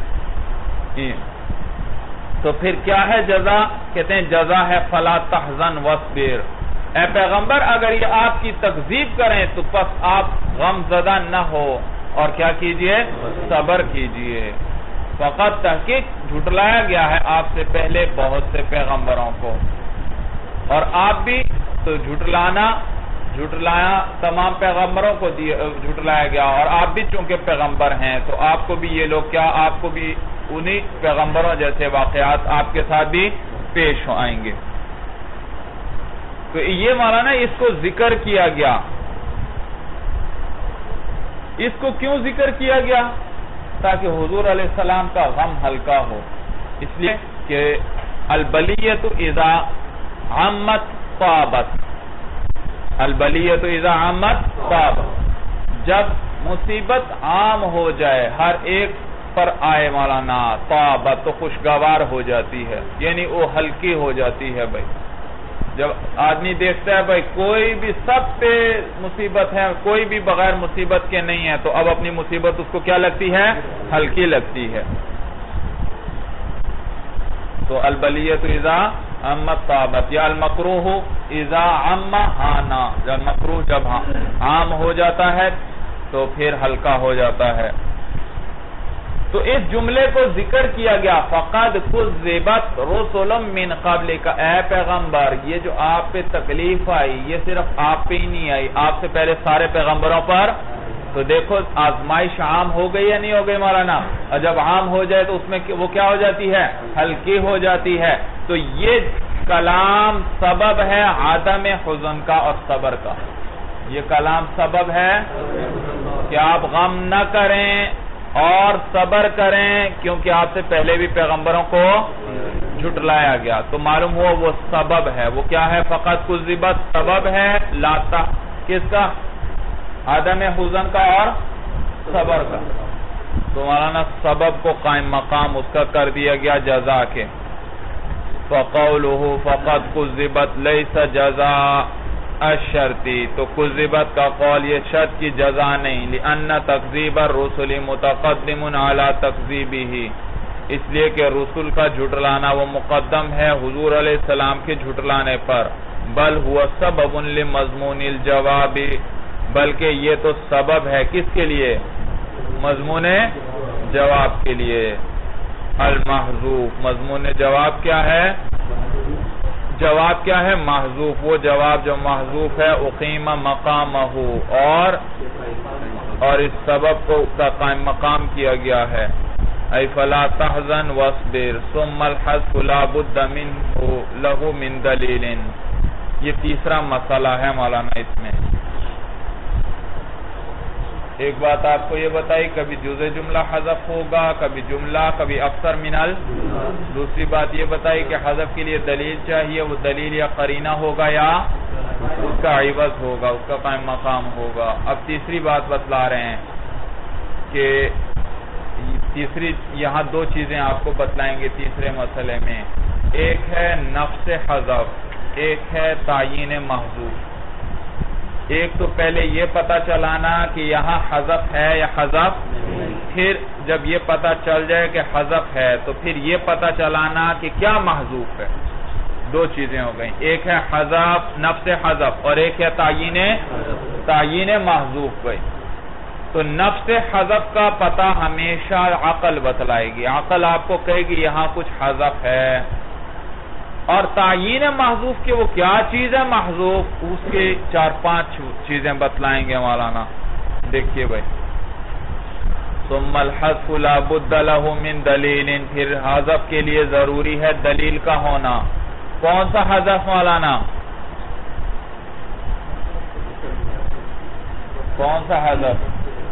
تو پھر کیا ہے جزا؟ کہتے ہیں جزا ہے فلا تحزن واصبر. اے پیغمبر اگر یہ آپ کی تکذیب کریں تو پس آپ غم زدہ نہ ہو اور کیا کیجئے؟ صبر کیجئے. فقط تحقیق جھٹلایا گیا ہے آپ سے پہلے بہت سے پیغمبروں کو، اور آپ بھی تو جھٹلایا تمام پیغمبروں کو جھٹلایا گیا، اور آپ بھی چونکہ پیغمبر ہیں تو آپ کو بھی یہ لوگ کیا، آپ کو بھی انہی پیغمبروں جیسے واقعات آپ کے ساتھ بھی پیش آئیں گے. تو یہ مولانا اس کو ذکر کیا گیا. اس کو کیوں ذکر کیا گیا؟ تاکہ حضور علیہ السلام کا غم ہلکا ہو. اس لیے کہ البلیۃ اذا عمت طابت. البلیۃ اذا عمت طابت. جب مصیبت عام ہو جائے، ہر ایک پر آئے مولانا، طابت تو خوشگوار ہو جاتی ہے، یعنی وہ ہلکی ہو جاتی ہے. بھائی جب آدمی دیکھتا ہے بھائی کوئی بھی سب پہ مصیبت ہے، کوئی بھی بغیر مصیبت کے نہیں ہے، تو اب اپنی مصیبت اس کو کیا لگتی ہے؟ ہلکی لگتی ہے. تو البلیۃ اذا عمت طابت یا المکروہ اذا عم ہانا. جب مکروہ جب عام ہو جاتا ہے تو پھر ہلکا ہو جاتا ہے. تو اس جملے کو ذکر کیا گیا فقد کذبت رسل من قبلک. اے پیغمبر یہ جو آپ پہ تکلیف آئی یہ صرف آپ پہ ہی نہیں آئی، آپ سے پہلے سارے پیغمبروں پر. تو دیکھو آزمائش عام ہو گئی یا نہیں ہو گئی مولانا؟ اور جب عام ہو جائے تو اس میں وہ کیا ہو جاتی ہے؟ ہلکی ہو جاتی ہے. تو یہ کلام سبب ہے عدم حزن کا اور صبر کا. یہ کلام سبب ہے کہ آپ غم نہ کریں اور صبر کریں، کیونکہ آپ سے پہلے بھی پیغمبروں کو جھٹلایا گیا. تو معلوم ہوا وہ سبب ہے. وہ کیا ہے؟ فقط کذبت سبب ہے لاتا کس کا؟ عدم حزن کا اور صبر کا. تو مولانا سبب کو قائم مقام اس کا کر دیا گیا جزا کے. فقولہ فقط کذبت لیس جزا الشرطی. تو کذبت کا قول یہ شرط کی جزا نہیں. لأن تکذیب الرسل متقدم علی تکذیبہ. اس لیے کہ رسول کا جھٹلانا وہ مقدم ہے حضور علیہ السلام کے جھٹلانے پر. بل ہوا سبب لمضمون الجواب. بلکہ یہ تو سبب ہے کس کے لیے؟ مضمون جواب کے لیے. المحذوف. مضمون جواب کیا ہے؟ جواب کیا ہے؟ محذوف. وہ جواب جو محذوف ہے اقیم مقامہ، اور اس سبب کو کا قائم مقام کیا گیا ہے. ای فلا تحزن واصبر ثم الحذف لا بد منہ لہ من دلیل. یہ تیسرا مسئلہ ہے مولانا. اس میں ایک بات آپ کو یہ بتائی، کبھی جزء جملہ حذف ہوگا، کبھی جملہ، کبھی اکثر منال. دوسری بات یہ بتائی کہ حذف کے لیے دلیل چاہیے. وہ دلیل یا قرینہ ہوگا یا اس کا عوض ہوگا، اس کا قائم مقام ہوگا. اب تیسری بات بتلا رہے ہیں کہ تیسری یہاں دو چیزیں آپ کو بتلائیں گے تیسرے مسئلے میں. ایک ہے نفس حذف، ایک ہے تعیین محذوف. ایک تو پہلے یہ پتہ چلانا کہ یہاں حذف ہے یا حذف، پھر جب یہ پتہ چل جائے کہ حذف ہے تو پھر یہ پتہ چلانا کہ کیا محذوف ہے. دو چیزیں ہو گئیں، ایک ہے حذف نفس حذف اور ایک ہے تعیین محذوف. گئی تو نفس حذف کا پتہ ہمیشہ عقل بتلائے گی. عقل آپ کو کہے گی یہاں کچھ حذف ہے. اور تعیین محذوف کے وہ کیا چیز ہے محذوف، اس کے 4-5 چیزیں بتلائیں گے مولانا. دیکھیے بھائی ثم الحذف لا بد له من دلیل، پھر حذف کے لیے ضروری ہے دلیل کا ہونا. کون سا حذف مولانا؟ کون سا حذف؟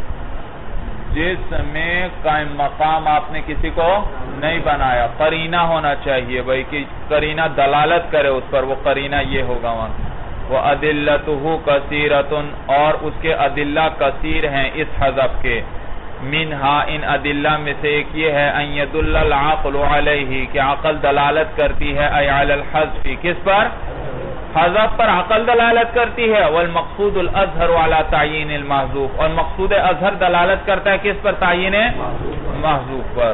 جس میں قائم مقام آپ نے کسی کو نہیں بنایا. قرینہ ہونا چاہیے بھائی کہ قرینہ دلالت کرے اس پر، وہ قرینہ یہ ہوگا وہاں. وَأَدِلَّتُهُ كَثِيرَةٌ، اور اس کے ادلہ کثیر ہیں اس حذف کے. منہا، ان ادلہ میں سے ایک یہ ہے ان يدل العقل علیہ، کہ عقل دلالت کرتی ہے ای علی الحذف، کس پر؟ حذف پر عقل دلالت کرتی ہے. والمقصود الازہر علی تعیین المحذوف، اور مقصود اظہر دلالت کرتا ہے کس پر؟ تعیین محذوف پر.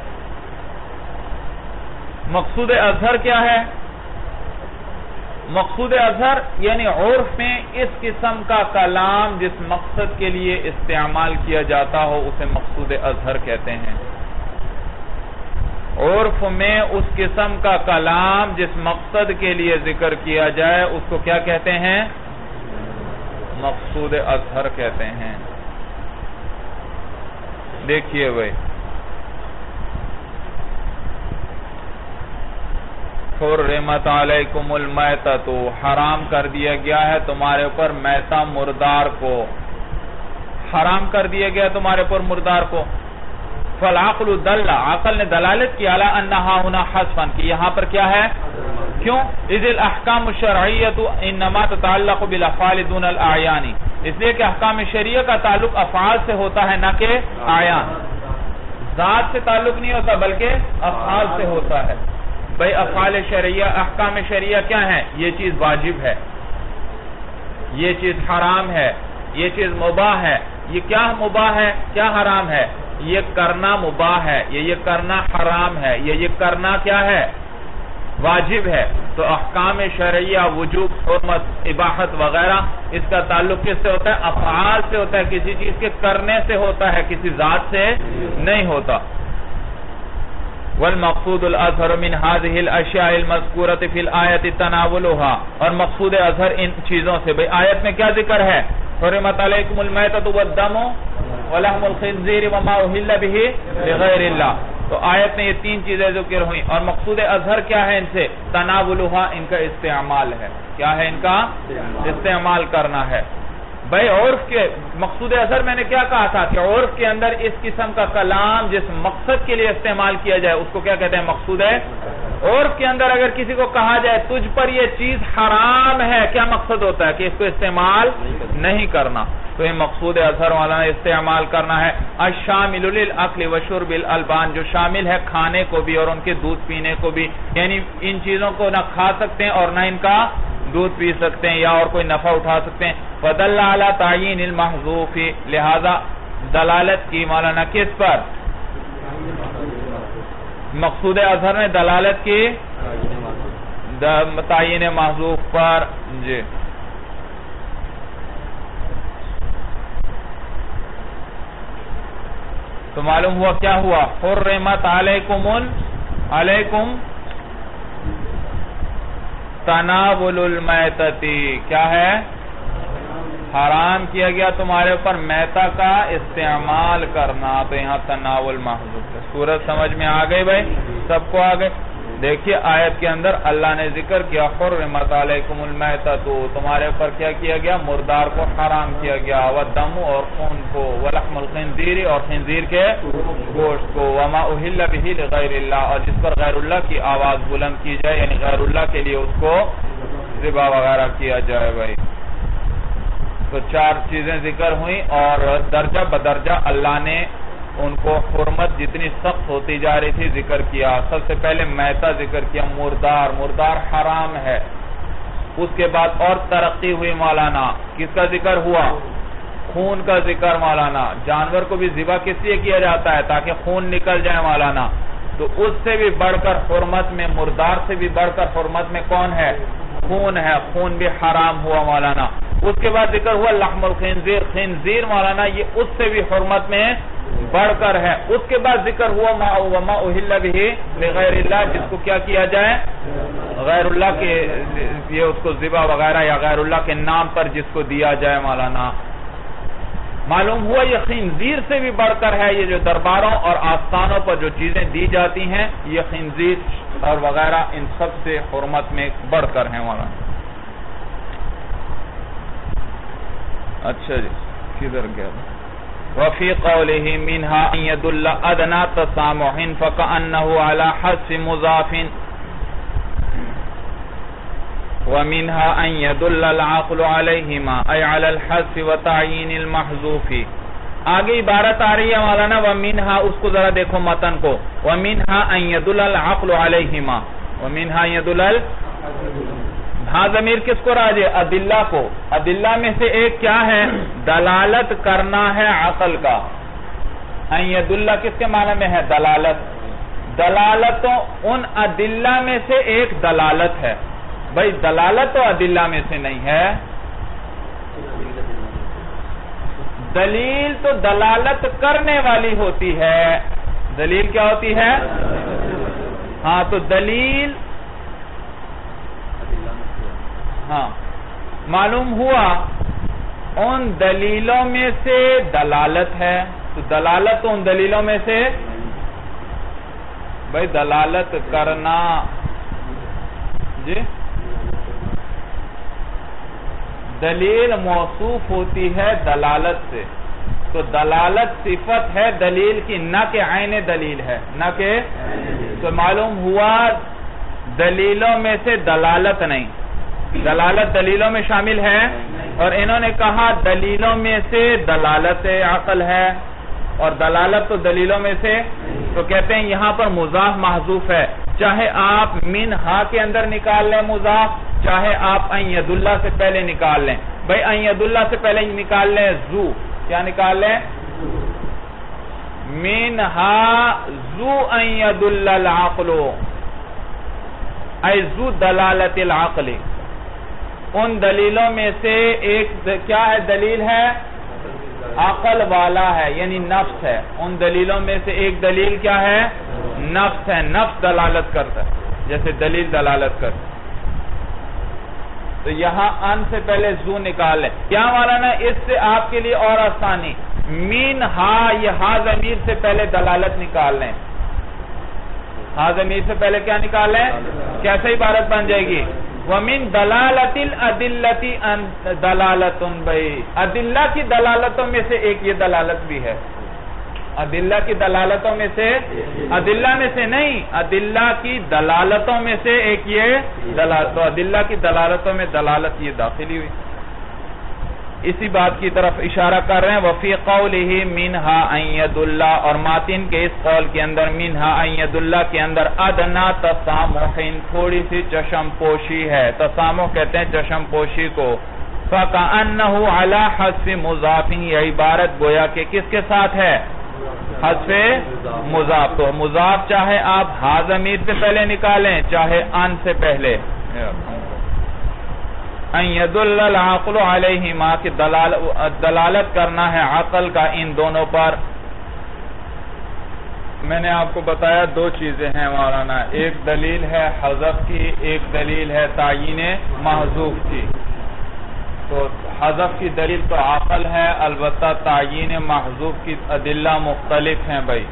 مقصود اظہر کیا ہے؟ مقصود اظہر یعنی عرف میں اس قسم کا کلام جس مقصد کے لیے استعمال کیا جاتا ہو اسے مقصود اظہر کہتے ہیں. عرف میں اس قسم کا کلام جس مقصد کے لیے ذکر کیا جائے اس کو کیا کہتے ہیں؟ مقصود اظہر کہتے ہیں. دیکھیے بھائی، حرمت علیکم المیتۃ، حرام کر دیا گیا ہے تمہارے اوپر میتہ مردار کو، حرام کر دیا گیا تمہارے اوپر مردار کو. فالعقل دل، عقل نے دلالت کی علی انہا ہنا حذفا، کہ یہاں پر کیا ہے؟ کیوں؟ اذ الاحکام الشرعیۃ انما تتعلق بالافعال دون الاعیان، اس لیے کہ احکام شریعہ کا تعلق افعال سے ہوتا ہے نہ کہ اعیان. ذات سے تعلق نہیں ہوتا بلکہ افعال سے ہوتا ہے. بھئی افعال شرعیہ، احکام شرعیہ کیا ہیں؟ یہ چیز واجب ہے، یہ چیز حرام ہے، یہ چیز مباح ہے. یہ کیا مباح ہے، کیا حرام ہے؟ یہ کرنا مباح ہے، یہ کرنا حرام ہے، یہ کرنا کیا ہے؟ واجب ہے. تو احکام شرعیہ، وجوب، حرمت، اباحت وغیرہ، اس کا تعلق کس سے ہوتا ہے؟ افعال سے ہوتا ہے، کسی چیز کے کرنے سے ہوتا ہے، کسی ذات سے نہیں ہوتا. والمقصود الازہر من هذه الاشیاء المذکورة فی الآیت تناولها، اور مقصود اظہر ان چیزوں سے. بھئی آیت میں کیا ذکر ہے؟ حرمت علیکم المیتۃ والدم ولحم الخنزیر وما اہل به لغیر اللہ. تو آیت میں یہ تین چیزیں ذکر ہوئیں، اور مقصود اظہر کیا ہے ان سے؟ تناولها، ان کا استعمال ہے. کیا ہے؟ ان کا استعمال کرنا ہے. بھئی عرف کے مقصود اظہر میں نے کیا کہا تھا کہ عرف کے اندر اس قسم کا کلام جس مقصد کے لیے استعمال کیا جائے اس کو کیا کہتے ہیں؟ مقصود ہے. عرف کے اندر اگر کسی کو کہا جائے تجھ پر یہ چیز حرام ہے، کیا مقصد ہوتا ہے؟ کہ اس کو استعمال نہیں کرنا. تو یہ مقصود اظہر والا استعمال کرنا ہے. الشامل للاکل وشرب الالبان، جو شامل ہے کھانے کو بھی اور ان کے دودھ پینے کو بھی، یعنی ان چیزوں کو نہ کھا سکتے ہیں اور نہ ان کا دودھ پی سکتے ہیں یا اور کوئی نفع اٹھا سکتے ہیں. فدل علی تعیین المحذوف، لہذا دلالت کی مولانا کس پر؟ مقصود اظہر نے دلالت کی تعیین محذوف پر. جی تو معلوم ہوا کیا ہوا؟ حرمت علیکم تناول المیتۃ، کیا ہے؟ حرام کیا گیا تمہارے اوپر میتہ کا استعمال کرنا. تو یہاں تناول محذوف ہے. سورت سمجھ میں آ گئی بھائی؟ سب کو آ گئے؟ دیکھیے آیت کے اندر اللہ نے ذکر کیا حرمت علیکم المیتۃ، تمہارے اوپر کیا کیا گیا؟ مردار کو حرام کیا گیا. والدم، اور خون کو. ولحم الخنزیر، اور خنزیر کے گوشت کو. وما اہل به لغیر اللہ، اور جس پر غیر اللہ کی آواز بلند کی جائے، یعنی غیر اللہ کے لیے اس کو ذبح وغیرہ کیا جائے. بھائی تو چار چیزیں ذکر ہوئیں اور درجہ بدرجہ اللہ نے ان کو حرمت جتنی سخت ہوتی جا رہی تھی ذکر کیا. سب سے پہلے میتہ ذکر کیا، مردار حرام ہے. اس کے بعد اور ترقی ہوئی مولانا، کس کا ذکر ہوا؟ خون کا ذکر مولانا. جانور کو بھی ذبح کس لیے کیا جاتا ہے؟ تاکہ خون نکل جائے مولانا. تو اس سے بھی بڑھ کر حرمت میں، مردار سے بھی بڑھ کر حرمت میں کون ہے؟ خون ہے. خون بھی حرام ہوا مولانا. اس کے بعد ذکر ہوا لحم الخنزیر، خنزیر مولانا یہ اس سے بھی حرمت میں بڑھ کر ہے. اس کے بعد ذکر ہوا وما اہل به لغیر اللہ، جس کو کیا کیا جائے؟ غیر اللہ کے، یہ اس کو ذبح وغیرہ یا غیر اللہ کے نام پر جس کو دیا جائے مولانا. معلوم ہوا یہ خنزیر سے بھی بڑھ کر ہے. یہ جو درباروں اور آستانوں پر جو چیزیں دی جاتی ہیں یہ خنزیر اور وغیرہ ان سب سے حرمت میں بڑھ کر ہیں مولانا. اچھا جی کدھر گیا؟ وفي قوله منها ان يدل ادنى تسامح فكأنه على حذف مضاف ومنها ان يدل العقل عليهما اي على الحذف وتعيين المحذوف. آگے عبارت آ رہی ہے مولانا ومنها، اس کو ذرا دیکھو متن کو. ومنها ان يدل العقل عليهما، ومنها ان يدل ہاں ضمیر کس کو راجع؟ ادلہ کو. ادلہ میں سے ایک کیا ہے؟ دلالت کرنا ہے عقل کا. ان یدلہ کس کے معنی میں ہے؟ دلالت. دلالتوں ان ادلہ میں سے ایک دلالت ہے. بھئی دلالت تو ادلہ میں سے نہیں ہے. دلیل تو دلالت کرنے والی ہوتی ہے. دلیل کیا ہوتی ہے؟ ہاں تو دلیل ہاں معلوم ہوا ان دلیلوں میں سے دلالت ہے. تو دلالت ان دلیلوں میں سے بھئی دلالت کرنا جی دلیل موصوف ہوتی ہے دلالت سے. تو دلالت صفت ہے دلیل کی، نہ کہ عین دلیل ہے، نہ کہ. تو معلوم ہوا دلیلوں میں سے دلالت نہیں. دلالت دلیلوں میں شامل ہے اور انہوں نے کہا دلیلوں میں سے دلالت عقل ہے اور دلالت تو دلیلوں میں سے. تو کہتے ہیں یہاں پر مضاف محذوف ہے. چاہے آپ من ہا کے اندر نکال لیں مضاف، چاہے آپ ان یدلہ سے پہلے نکال لیں. بھئی ان یدلہ سے پہلے نکال لیں زو، کیا نکال لیں؟ من ہا زو ان یدل العقل ای زو دلالت العقل. ان دلیلوں میں سے ایک کیا ہے؟ دلیل ہے عقل والا ہے، یعنی نفس ہے. ان دلیلوں میں سے ایک دلیل کیا ہے؟ نفس ہے. نفس دلالت کرتا ہے جیسے دلیل دلالت کرتا ہے. تو یہاں ان سے پہلے زو نکال لیں. کیا مولانا اس سے آپ کے لیے اور آسانی، مین ہا، یہ ہا ضمیر سے پہلے دلالت نکال لیں. ہا ضمیر سے پہلے کیا نکال لیں؟ کیسے عبارت بن جائے گی؟ وَمِن دَلَالَةِ الْأَدِلَّةِ دَلَالَةٌ. بھئی ادلہ کی دلالتوں میں سے ایک یہ دلالت بھی ہے. ادلہ کی دلالتوں میں سے، ادلہ میں سے نہیں، ادلہ کی دلالتوں میں سے ایک یہ دلالت. تو ادلہ کی دلالتوں میں دلالت یہ داخلی ہوئی. اسی بات کی طرف اشارہ کر رہے ہیں. وفی قولہ منہا ان یدل، اور ماتن کے اس قول کے اندر منہا ان یدل کے اندر ادنا تسامح، تھوڑی سی چشم پوشی ہے. تسامح کہتے ہیں چشم پوشی کو. فَكَأَنَّهُ عَلَى حَذْفِ مُضَافٍ، یہ عبارت گویا کہ کس کے ساتھ ہے؟ حذف مضاف. تو مضاف چاہے آپ ہا ضمیر سے پہلے نکالیں چاہے ان سے پہلے. ان یدل العقل علیہما، کہ دلالت کرنا ہے عقل کا ان دونوں پر. میں نے آپ کو بتایا دو چیزیں ہیں مولانا، ایک دلیل ہے حذف کی، ایک دلیل ہے تعیین محذوف کی. تو حذف کی دلیل تو عقل ہے، البتہ تعیین محذوف کی ادلہ مختلف ہیں. بھائی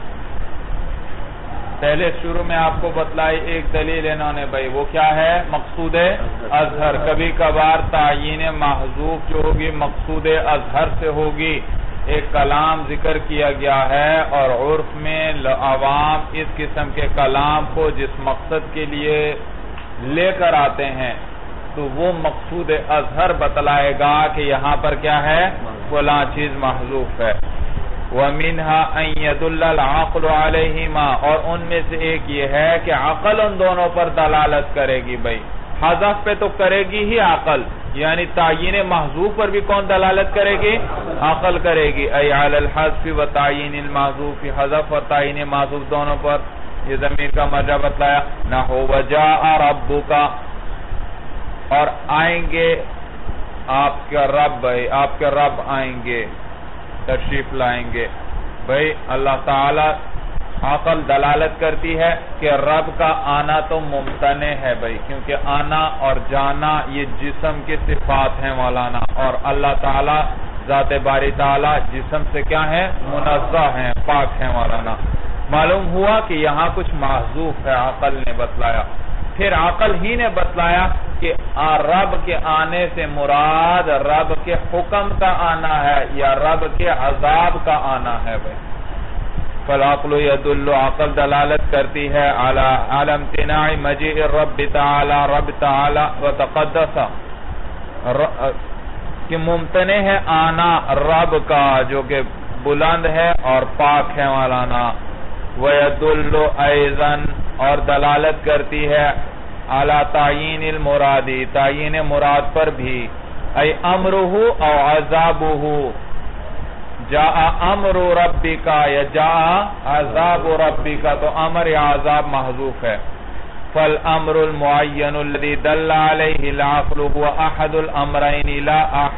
پہلے شروع میں آپ کو بتلائی ایک دلیل انہوں نے، بھائی وہ کیا ہے؟ مقصود اظہر. کبھی کبھار تعیین محذوف جو ہوگی مقصود اظہر سے ہوگی. ایک کلام ذکر کیا گیا ہے اور عرف میں عوام اس قسم کے کلام کو جس مقصد کے لیے لے کر آتے ہیں تو وہ مقصود اظہر بتلائے گا کہ یہاں پر کیا ہے؟ فلاں چیز محذوف ہے. وَمِنْهَا أَن يَدُلَّ الْعَقْلُ عَلَيْهِمَا، اور ان میں سے ایک یہ ہے کہ عقل ان دونوں پر دلالت کرے گی. بھائی حذف پہ تو کرے گی ہی عقل، یعنی تعیین محذوف پر بھی کون دلالت کرے گی؟ عقل کرے گی. أي عَلَى الْحَذْفِ وَتَعْيِينِ الْمَحْذُوفِ، حذف اور تعیین محذوف دونوں پر. یہ ضمیر کا مرجع بتلایا. نحو وَجَاءَ رَبُّكَ، اور آئیں گے آپ کا رب. بھائی آپ کے رب آئیں گے، تشریف لائیں گے. بھئی اللہ تعالی عقل دلالت کرتی ہے کہ رب کا آنا تو ممتنع ہے بھئی، کیونکہ آنا اور جانا یہ جسم کی صفات ہیں مولانا، اور اللہ تعالی ذات باری تعالی جسم سے کیا ہے؟ منزہ ہیں، پاک ہیں مولانا۔ معلوم ہوا کہ یہاں کچھ محذوف ہے، عقل نے بتلایا۔ پھر عقل ہی نے بتلایا کہ رب کے آنے سے مراد رب کے حکم کا آنا ہے یا رب کے عذاب کا آنا ہے بھائی۔ فالعقل يدل، عقل دلالت کرتی ہے علی امتناع مجیء الرب تعالی، رب تعالی وتقدس، کہ ممتنع ہے آنا رب کا جو کہ بلند ہے اور پاک ہے مولانا۔ وَيَدُلُّ أَيْضًا، اور دلالت کرتی ہے علی تعین المرادی، تعین مراد پر بھی، ای امرہ او عذابہ، جاء امر ربک یا جاء عذاب ربک، تو امر یا عذاب محذوف ہے۔ فالامر المعین الذي دل علیہ العقل هو احد الامرین لا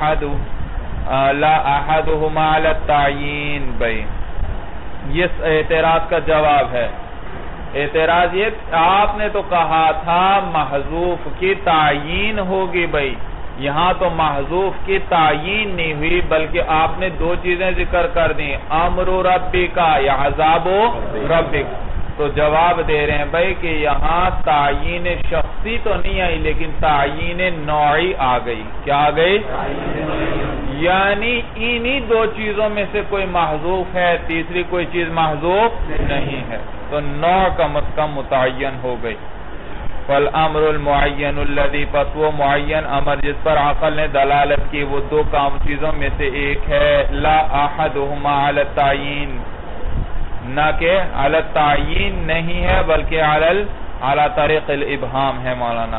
احدهما علی التعیین بھئی۔ یہ اعتراض کا جواب ہے۔ اعتراض یہ آپ نے تو کہا تھا محذوف کی تعیین ہوگی بھئی، یہاں تو محذوف کی تعیین نہیں ہوئی بلکہ آپ نے دو چیزیں ذکر کر دیں، امر ربی کا یا عذاب ربی کا۔ تو جواب دے رہے ہیں بھئی کہ یہاں تعیین شخصی تو نہیں آئی لیکن تعیین نوعی آ گئی۔ کیا آ گئی؟ یعنی انہی دو چیزوں میں سے کوئی محذوف ہے، تیسری کوئی چیز محذوف نہیں ہے، تو نوع کم از کم متعین ہو گئی۔ فالامر المعین الذی، پس وہ معین امر جس پر عقل نے دلالت کی وہ دو کام چیزوں میں سے ایک ہے، لا احدہما علی التعیین، نہ کہ علی التعیین نہیں ہے بلکہ علی طریق الابہام ہے مولانا۔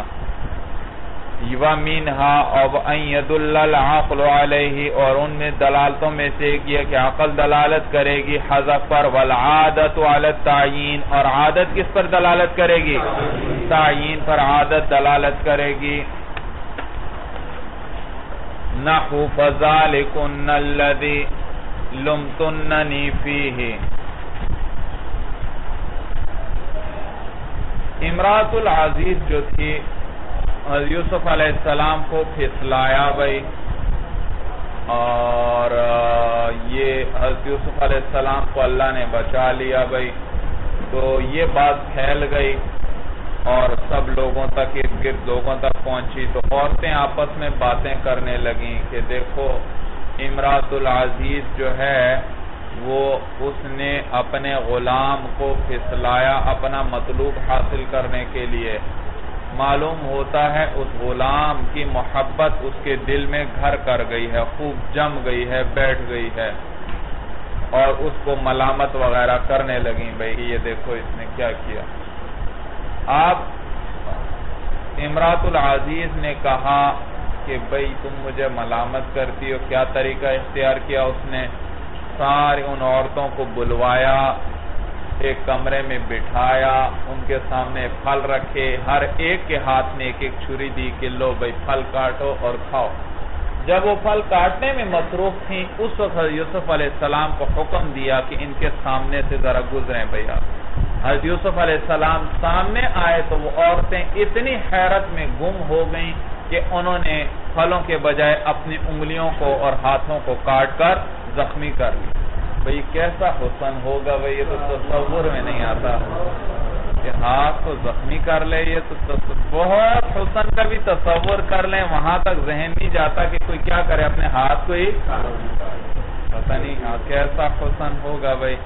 وَمِنْهَا اور أَنْ يَدُلَّ الْعَقْلُ عَلَيْهِ، اور ان میں دلالتوں میں سے ایک یہ کہ عقل دلالت کرے گی حذف پر، وَالْعَادَةُ عَلَى التَّعْيِينِ، اور عادت کس پر دلالت کرے گی؟ تعیین پر عادت دلالت کرے گی۔ نَحْوُ فَذَلِكُنَّ الَّذِي لُمْتُنَّنِي فِيهِ، امرأۃ العزیز جو تھی حضرت یوسف علیہ السلام کو پھسلایا بھئی، اور یہ حضرت یوسف علیہ السلام کو اللہ نے بچا لیا بھئی، تو یہ بات پھیل گئی اور سب لوگوں تک، ارد گرد لوگوں تک پہنچی، تو عورتیں آپس میں باتیں کرنے لگیں کہ دیکھو امرأۃ العزیز جو ہے وہ اس نے اپنے غلام کو پھسلایا اپنا مطلوب حاصل کرنے کے لیے، معلوم ہوتا ہے اس غلام کی محبت اس کے دل میں گھر کر گئی ہے، خوب جم گئی ہے، بیٹھ گئی ہے، اور اس کو ملامت وغیرہ کرنے لگیں بھئی یہ دیکھو اس نے کیا کیا۔ اب امرأۃ العزیز نے کہا کہ بھئی تم مجھے ملامت کرتی ہو، کیا طریقہ اختیار کیا اس نے؟ سارے ان عورتوں کو بلوایا، ایک کمرے میں بٹھایا، ان کے سامنے پھل رکھے، ہر ایک کے ہاتھ میں ایک ایک چھری دی کہ لو بھئی پھل کاٹو اور کھاؤ۔ جب وہ پھل کاٹنے میں مصروف تھیں اس وقت یوسف علیہ السلام کو حکم دیا کہ ان کے سامنے سے ذرا گزریں بھئی آپ۔ حضرت یوسف علیہ السلام سامنے آئے تو وہ عورتیں اتنی حیرت میں گم ہو گئیں کہ انہوں نے پھلوں کے بجائے اپنی انگلیوں کو اور ہاتھوں کو کاٹ کر زخمی کر لی۔ بھئی کیسا حسن ہوگا بھئی، یہ تو تصور میں نہیں آتا کہ ہاتھ کو زخمی کر لے، یہ تو بہت حسن کا بھی تصور کر لیں، وہاں تک ذہن نہیں جاتا کہ کوئی کیا کرے اپنے ہاتھ کو ہی، پتہ نہیں کیسا حسن ہوگا بھئی۔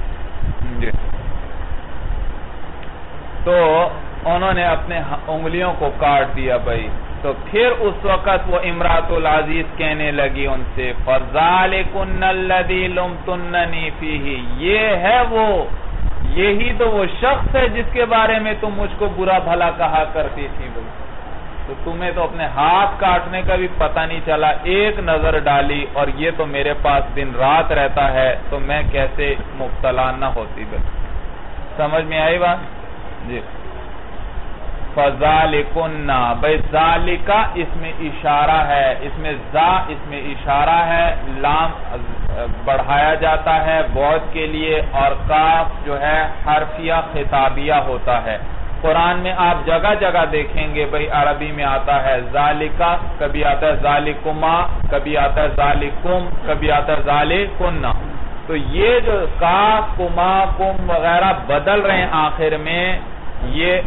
تو انہوں نے اپنے انگلیوں کو کاٹ دیا بھئی، تو پھر اس وقت وہ امرأۃ العزیز کہنے لگی ان سے فَذَلِكُنَّ الَّذِي لُمْتُنَّنِي فِيهِ، یہ ہے وہ، یہی تو وہ شخص ہے جس کے بارے میں تم مجھ کو برا بھلا کہا کرتی تھی بھئی، تو تمہیں تو اپنے ہاتھ کاٹنے کا بھی پتہ نہیں چلا، ایک نظر ڈالی اور یہ تو میرے پاس دن رات رہتا ہے تو میں کیسے مبتلا نہ ہوتی بھئی۔ سمجھ میں آئی بات؟ جی۔ فَذَلِكُنَّ، بھئی ذَلِكَ اس میں اشارہ ہے، اس میں ذا اس میں اشارہ ہے، لام بڑھایا جاتا ہے بعد کے لیے، اور کاف جو ہے حرفیہ خطابیہ ہوتا ہے، قرآن میں آپ جگہ جگہ دیکھیں گے بھئی عربی میں آتا ہے ذالکا، کبھی آتا ہے ذالکما، کبھی آتا ہے ذالکم، کبھی آتا ہے ذالکن. تو یہ جو کاف، کما، کم وغیرہ بدل رہے ہیں آخر میں، یہ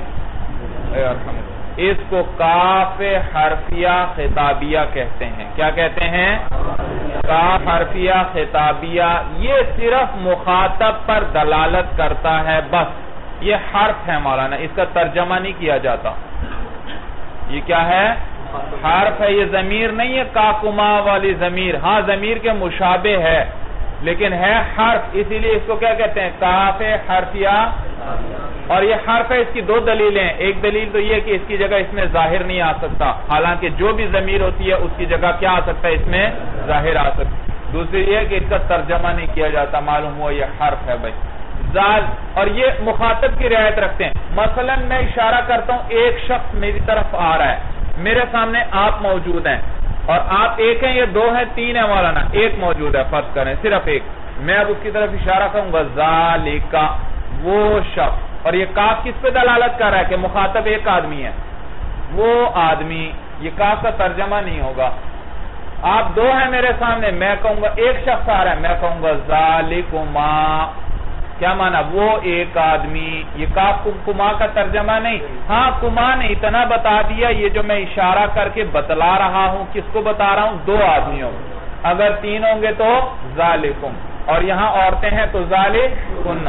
اس کو کاف حرفیہ خطابیہ کہتے ہیں. کیا کہتے ہیں؟ کاف حرفیہ خطابیہ. یہ صرف مخاطب پر دلالت کرتا ہے، بس یہ حرف ہے مولانا، اس کا ترجمہ نہیں کیا جاتا. یہ کیا ہے؟ حرف ہے، یہ ضمیر نہیں ہے کاکما والی ضمیر. ہاں ضمیر کے مشابہ ہے لیکن ہے حرف، اسی لیے اس کو کیا کہتے ہیں؟ کاف حرفیہ. اور یہ حرف ہے، اس کی دو دلیلیں ہیں. ایک دلیل تو یہ کہ اس کی جگہ اس میں ظاہر نہیں آ سکتا، حالانکہ جو بھی ضمیر ہوتی ہے اس کی جگہ کیا آ سکتا ہے؟ اس میں ظاہر آ سکتا. دوسری یہ کہ اس کا ترجمہ نہیں کیا جاتا، معلوم ہوا یہ حرف ہے بھائی. زال، اور یہ مخاطب کی رعایت رکھتے ہیں. مثلا میں اشارہ کرتا ہوں، ایک شخص میری طرف آ رہا ہے، میرے سامنے آپ موجود ہیں، اور آپ ایک ہیں، یہ دو ہیں، تین ہیں مولانا، ایک موجود ہے فرض کریں، صرف ایک. میں اب اس کی طرف اشارہ کروں گا ذالکا، وہ شخص. اور یہ کاف کس پہ دلالت کر رہا ہے؟ کہ مخاطب ایک آدمی ہے، وہ آدمی. یہ کاف کا ترجمہ نہیں ہوگا. آپ دو ہیں میرے سامنے، میں کہوں گا ایک شخص آ رہا ہے، میں کہوں گا ذالکما. کیا مانا؟ وہ ایک آدمی. یہ کاف کما کا ترجمہ نہیں. ہاں کما نے اتنا بتا دیا، یہ جو میں اشارہ کر کے بتلا رہا ہوں، کس کو بتا رہا ہوں؟ دو آدمیوں. اگر تین ہوں گے تو ذالکم، اور یہاں عورتیں ہیں تو ذالکن.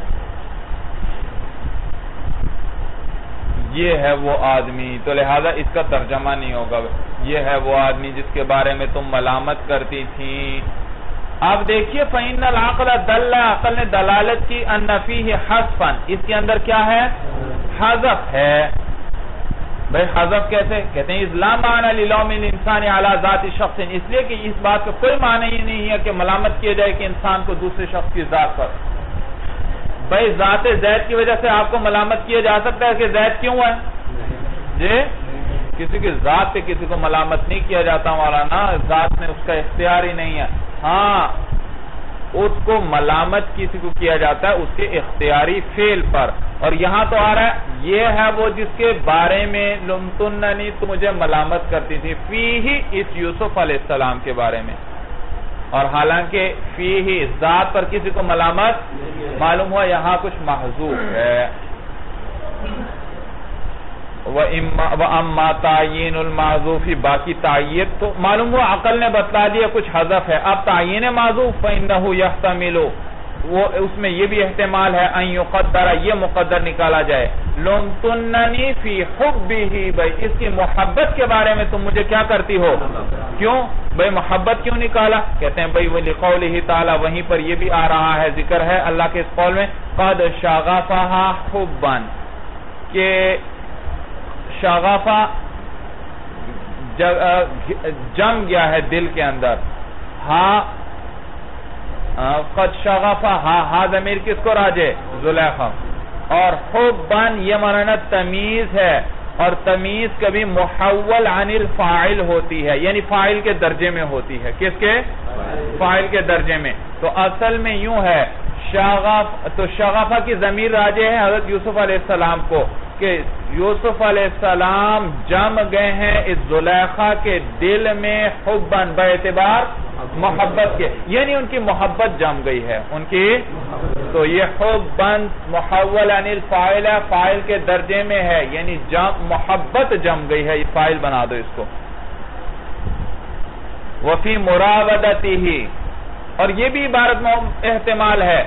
یہ ہے وہ آدمی، تو لہذا اس کا ترجمہ نہیں ہوگا. یہ ہے وہ آدمی جس کے بارے میں تم ملامت کرتی تھی. اب دیکھیے فَإِنَّ الْعَقْلَ دَلَّ، عقل نے دلالت کی، أَنَّ فِيهِ حَذْفًا، اس کے اندر کیا ہے؟ حذف ہے. بھئی حذف کیسے؟ کہتے ہیں اِذْ لَا مَعْنَى لِلَوْمِ الْإِنسَانِ عَلَى ذَاتِ شَخْصٍ، اس لیے کہ اس بات کا کوئی معنی ہی نہیں ہے کہ ملامت کیا جائے کہ انسان کو دوسرے شخص کی ذات پر. بھئی ذات زید کی وجہ سے آپ کو ملامت کیا جا سکتا ہے کہ زید کیوں ہے؟ جی کسی کی ذات پہ کسی کو ملامت نہیں کیا جاتا مولانا، ذات میں اس کا اختیار ہی نہیں ہے. ہاں اس کو ملامت کسی کو کیا جاتا ہے اس کے اختیاری فعل پر. اور یہاں تو آ رہا ہے یہ ہے وہ جس کے بارے میں لمتننی، تو مجھے ملامت کرتی تھی، فیہ، اس یوسف علیہ السلام کے بارے میں. اور حالانکہ فیہ ذات پر کسی کو ملامت، معلوم ہوا یہاں کچھ محذوف ہے. وَأَمَّا تَعْيِينُ الْمَعْذُوفِ، باقی تعیین تو معلوم ہوا عقل نے بتلا دیا کچھ حذف ہے. اب تعیین معذوف فَإِنَّهُ يَحْتَمِلُ، وہ اس میں یہ بھی احتمال ہے ان یقدر، یہ مقدر نکالا جائے. لَمْتُنَّنِي فِي حُبِّهِ، بھئی اس کی محبت کے بارے میں تم مجھے کیا کرتی ہو؟ کیوں بھئی محبت کیوں نکالا؟ کہتے ہیں بھئی وَلِقَوْلِهِ تعالی، وہیں پر یہ بھی آ رہا ہے، ذکر ہے اللہ کے اس قول میں قَدْ شَغَفَهَا حُبًّا، کہ شغفہ جم گیا ہے دل کے اندر. ہاں قد شغفہ، ہاں ضمیر کس کو راجع؟ زلیخا. اور حباً یہ معنی تمیز ہے، اور تمیز کبھی محول عن الفاعل ہوتی ہے، یعنی فاعل کے درجے میں ہوتی ہے. کس کے؟ فاعل کے درجے میں. تو اصل میں یوں ہے شغف، تو شغفہ کی ضمیر راجع ہے حضرت یوسف علیہ السلام کو، کہ یوسف علیہ السلام جم گئے ہیں اس زلیخا کے دل میں حباً، باعتبار محبت کے، یعنی ان کی محبت جم گئی ہے ان کی. تو یہ حباً محول عن الفاعل، فاعل کے درجے میں ہے، یعنی محبت جم گئی ہے، یہ فاعل بنا دو اس کو. وفی مراودتہ، اور یہ بھی عبارت میں احتمال ہے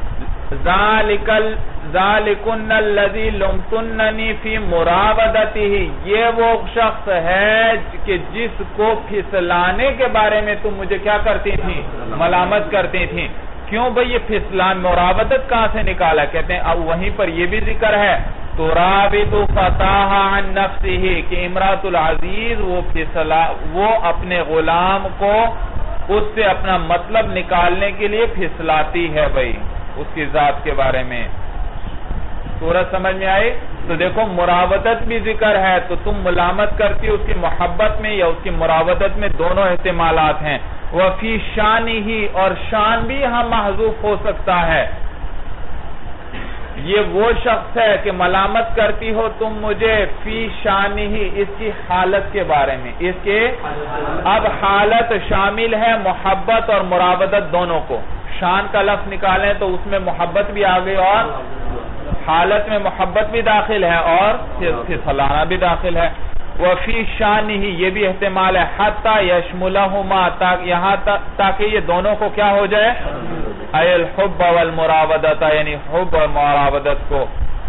ذالکن الذی لمتننی فی مراودتہ، یہ وہ شخص ہے کہ جس کو پھسلانے کے بارے میں تم مجھے کیا کرتی تھی؟ ملامت کرتی تھی. کیوں بھئی یہ پھسلان، مراودت کہاں سے نکالا؟ کہتے ہیں اب وہیں پر یہ بھی ذکر ہے تراود فتاہ عن نفسہ، کہ امرأۃ العزیز وہ اپنے غلام کو اس سے اپنا مطلب نکالنے کے لیے پھسلاتی ہے بھئی اس کی ذات کے بارے میں. سورج سمجھ میں آئی؟ تو دیکھو مراودت بھی ذکر ہے، تو تم ملامت کرتی اس کی محبت میں یا اس کی مراودت میں، دونوں احتمالات ہیں. وفی شان ہی، اور شان بھی یہاں محذوف ہو سکتا ہے، یہ وہ شخص ہے کہ ملامت کرتی ہو تم مجھے فی شانی ہی، اس کی حالت کے بارے میں، اس کے اب حالت شامل ہے محبت اور مراودت دونوں کو. شان کا لفظ نکالیں تو اس میں محبت بھی آ گئی اور حالت میں محبت بھی داخل ہے اور پھسلانا بھی داخل ہے. وفی شان ہی یہ بھی احتمال ہے حتی یشملہما یہاں تاکہ یہ دونوں کو کیا ہو جائے الحب والمراودت یعنی حب اور مراودت کو.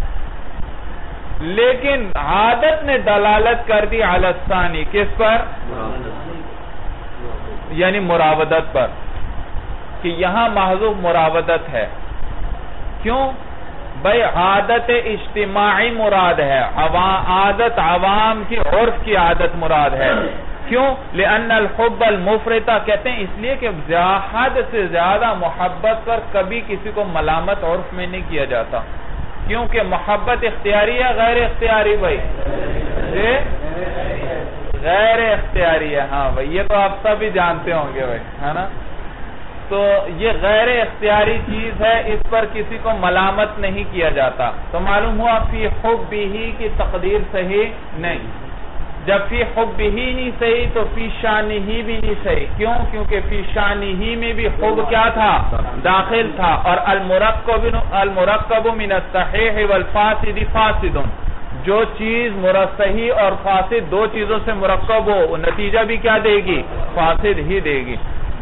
لیکن عادت نے دلالت کر دی علی الثانی کس پر یعنی مراودت پر کہ یہاں محذوف مراودت ہے. کیوں بھئی عادت اجتماعی مراد ہے، عادت عوام کی عرف کی عادت مراد ہے. کیوں لأن الحب المفرطہ کہتے ہیں اس لیے کہ حد سے زیادہ محبت پر کبھی کسی کو ملامت عرف میں نہیں کیا جاتا. کیونکہ محبت اختیاری ہے غیر اختیاری بھائی غیر اختیاری ہے. ہاں بھائی یہ تو آپ سب ہی جانتے ہوں گے بھائی ہے نا. تو یہ غیر اختیاری چیز ہے، اس پر کسی کو ملامت نہیں کیا جاتا. تو معلوم ہوا فی حبہ کی تقدیر صحیح نہیں. جب فی حبہ نہیں صحیح تو فی شانہ بھی نہیں صحیح. کیوں؟ کیونکہ فی شانہ میں بھی حب کیا تھا داخل تھا. اور المرکب من الصحیح والفاسد فاسد، جو چیز صحیح اور فاسد دو چیزوں سے مرکب ہو نتیجہ بھی کیا دے گی فاسد ہی دے گی.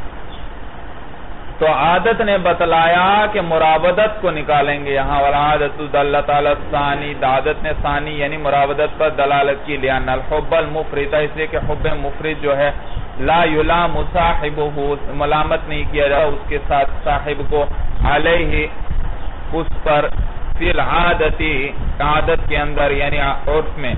تو عادت نے بتلایا کہ مراودت کو نکالیں گے یہاں. والعادت دلت علی الثانی، عادت نے ثانی یعنی مراودت پر دلالت کی. لأن الحب المفرط اس لیے کہ حب مفرط جو ہے لا یلام صاحبہ ملامت نہیں کیا جاتا اس کے ساتھ صاحب کو علیہ اس پر فی العادتی عادت کے اندر یعنی عرف میں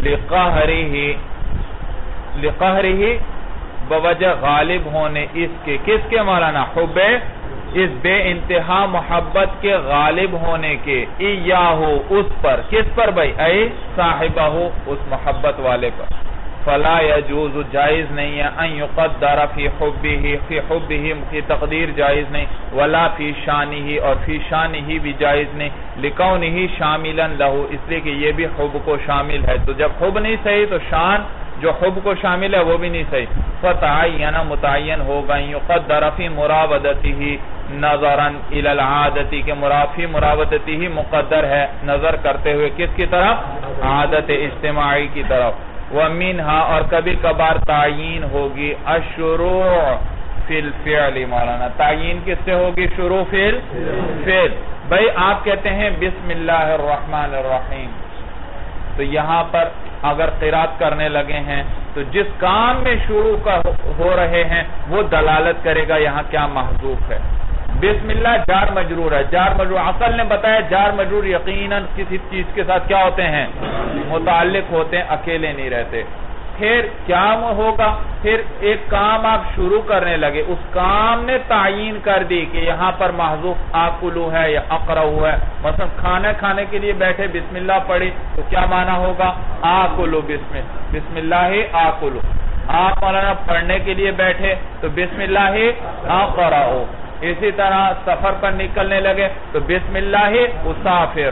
لقہرہ بوجہ غالب ہونے اس کے کس کے مولانا حب اس بے انتہا محبت کے غالب ہونے کے ایاہو اس پر کس پر بھائی اے صاحبہ اس محبت والے پر. فلا یجوز جائز نہیں ہے ان یقدر فی حبہ کی تقدیر جائز نہیں. ولا فی شانہ اور فی شانہ بھی جائز نہیں. لکونہ شاملا لہو اس لیے کہ یہ بھی حب کو شامل ہے. تو جب حب نہیں صحیح تو شان جو حب کو شامل ہے وہ بھی نہیں صحیح. فتعین متعین ہوگا یقدر فی مراودتہ نظرا الی العادتی کے فی مراودتہ مقدر ہے نظر کرتے ہوئے کس کی طرف عادت اجتماعی کی طرف. ومنہا اور کبھی کبھار تعین ہوگی الشروع فی الفعل مولانا. تعین کس سے ہوگی شروع فی الفعل. بھئی آپ کہتے ہیں بسم اللہ الرحمن الرحیم تو یہاں پر اگر قرات کرنے لگے ہیں تو جس کام میں شروع ہو رہے ہیں وہ دلالت کرے گا یہاں کیا محذوف ہے. بسم اللہ جار مجرور ہے. جار مجرور عقل نے بتایا جار مجرور یقیناً کسی چیز کے ساتھ کیا ہوتے ہیں متعلق ہوتے ہیں اکیلے نہیں رہتے. پھر کیا ہوگا پھر ایک کام آپ شروع کرنے لگے اس کام نے تعین کر دی کہ یہاں پر محذوف آکلو ہے یا اقرؤ ہے. مثلا کھانا کھانے کے لیے بیٹھے بسم اللہ پڑھی تو کیا معنی ہوگا آکلو بسم اللہ آکلو. آپ مولانا پڑھنے کے لیے بیٹھے تو بسم اللہ اقرؤ. اسی طرح سفر پر نکلنے لگے تو بسم اللہ اسافر.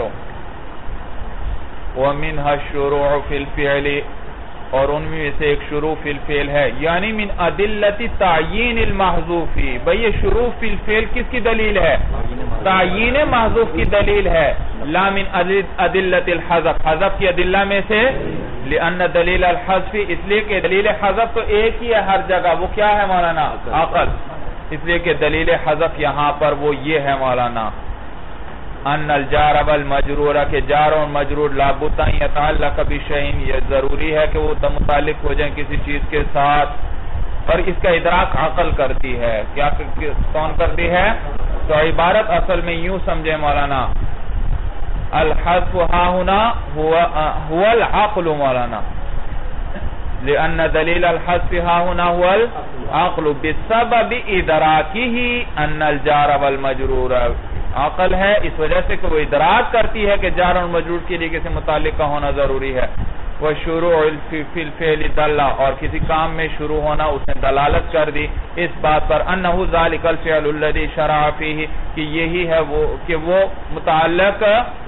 ومنها الشروع فی الفعل اور ان میں سے ایک شروع فی الفعل ہے یعنی من ادلت تعیین المحذوفی. بھئی یہ شروع فی الفعل کس کی دلیل ہے تعیین محذوف کی دلیل ہے. لا من ادلت الحذف حذف کی ادلہ میں سے. لأن دلیل الحذف اس لیے کہ دلیل حذف تو ایک ہی ہے ہر جگہ وہ کیا ہے مولانا عقل. اس لیے کہ دلیل حذف یہاں پر وہ یہ ہے مولانا ان الجار والمجرور کہ جار اور مجرور لابد ان يتعلق بشيء یہ ضروری ہے کہ وہ متعلق ہو جائیں کسی چیز کے ساتھ. اور اس کا ادراک عقل کرتی ہے. کیا کون کرتی ہے؟ تو عبارت اصل میں یوں سمجھے مولانا الحذف ها هنا هو العقل مولانا. لأن دلیل الحذف ها هنا هو العقل بسبب ادراکه ان الجار والمجرور عقل ہے اس وجہ سے کہ وہ ادراک کرتی ہے کہ جار اور مجرور کے لیے کسی متعلق کا ہونا ضروری ہے. وشروع فی الفعل دل اور کسی کام میں شروع ہونا اس نے دلالت کر دی اس بات پر انہ ذالک الفعل الذی شرع فیہ کہ یہی ہے وہ کہ وہ متعلق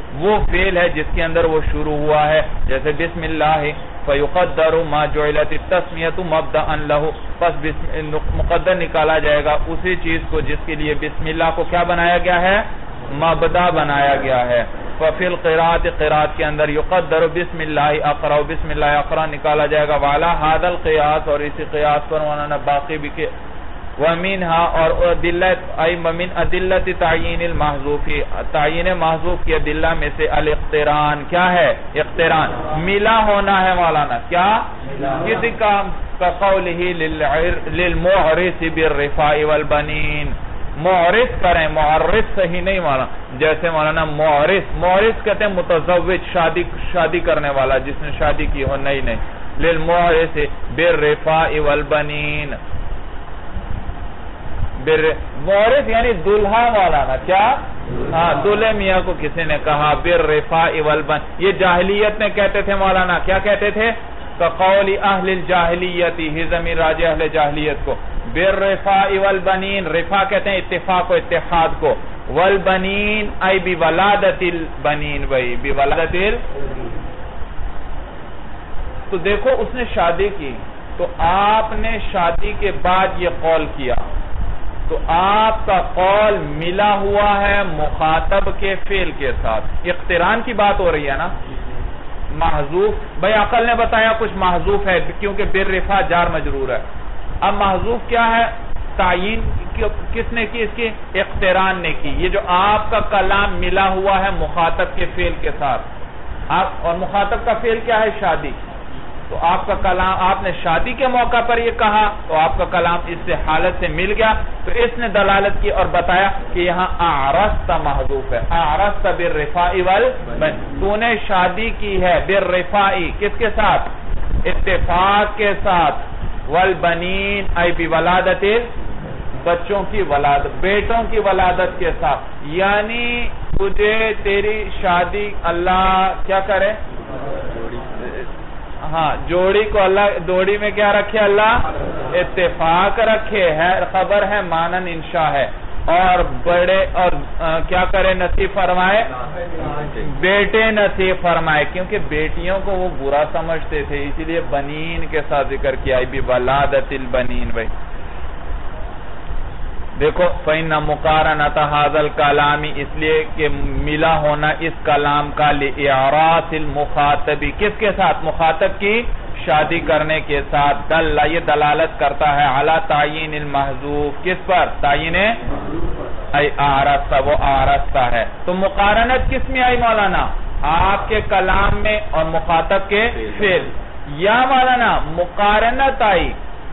وہ فعل ہے جس کے اندر وہ شروع ہوا ہے، جیسے بسم اللہ فیقدر ما جعلت التسمیۃ مبدأ لہ، پس مقدر نکالا جائے گا اسی چیز کو جس کے لیے بسم اللہ کو کیا بنایا گیا ہے، مبدأ بنایا گیا ہے۔ ففی القراءۃ، قراءت کے اندر یقدر بسم اللہ اقرأ، بسم اللہ اقرأ نکالا جائے گا، وعلی ھذا القیاس، اور اسی قیاس پر مولانا باقی بھی کہ ومنها، اور من ادلت تعیین المحذوف، تعیین محذوف کی ادلہ میں سے الاقتران، کیا ہے اقتران، ملا ہونا ہے مولانا، کیا کسی کا قولہ للمعرس بالرفاء والبنین، معرس کریں، معرس صحیح نہیں مولانا، جیسے مولانا معرس کہتے ہیں متزوج، شادی کرنے والا جس نے شادی کی ہو، نہیں للمعرس بالرفاء والبنین، معرس یعنی دلہا مولانا، کیا ہاں دلہے میاں کو کسی نے کہا بالرفاء والبن، یہ جاہلیت میں کہتے تھے مولانا، کیا کہتے تھے، کقول اہل الجاہلیت، ہی ضمیر راجع اہل جاہلیت کو، بالرفاء والبنین، رفاء کہتے ہیں اتفاق و اتحاد کو، والبنین ای بولادت البنین، بھائی بولادت تو دیکھو اس نے شادی کی، تو آپ نے شادی کے بعد یہ قول کیا، تو آپ کا قول ملا ہوا ہے مخاطب کے فعل کے ساتھ، اقتران کی بات ہو رہی ہے نا، محذوف، بھائی عقل نے بتایا کچھ محذوف ہے کیونکہ بالرفاء جار مجرور ہے، اب محذوف کیا ہے، تعیین کس نے کی، اس کی اقتران نے کی، یہ جو آپ کا کلام ملا ہوا ہے مخاطب کے فعل کے ساتھ، اور مخاطب کا فعل کیا ہے، شادی، تو آپ کا کلام، آپ نے شادی کے موقع پر یہ کہا تو آپ کا کلام اس سے حالت سے مل گیا، تو اس نے دلالت کی اور بتایا کہ یہاں اعرست محذوف ہے، اعرست بالرفاء والبنین، تو نے شادی کی ہے بالرفاء، کس کے ساتھ، اتفاق کے ساتھ، والبنین ای بولادت، بچوں کی ولادت، بیٹوں کی ولادت کے ساتھ، یعنی تجھے تیری شادی اللہ کیا کرے، ہاں جوڑی کو اللہ دوڑی میں کیا رکھے، اللہ اتفاق رکھے، ہے خبر ہے مانن انشاء ہے، اور بڑے اور کیا کرے، نصیب فرمائے، بیٹے نصیب فرمائے، کیونکہ بیٹیوں کو وہ برا سمجھتے تھے، اسی لیے بنین کے ساتھ ذکر کیا، بولادت البنین، بھائی دیکھو، فَإِنَّ مُقَارَنَةَ هَذَا الْكَلَامِ، اس لیے کہ ملا ہونا اس کلام کا لِإِعْرَاثِ الْمُخَاطَبِ، کس کے ساتھ، مخاطب کی شادی کرنے کے ساتھ، دل یہ دلالت کرتا ہے علی تعیین المحذوف، کس پر، تعیین اعرستہ، وہ اعرستہ ہے، تو مقارنت کس میں آئی مولانا، آپ کے کلام میں اور مخاطب کے فعل، یا مولانا مقارنت آئی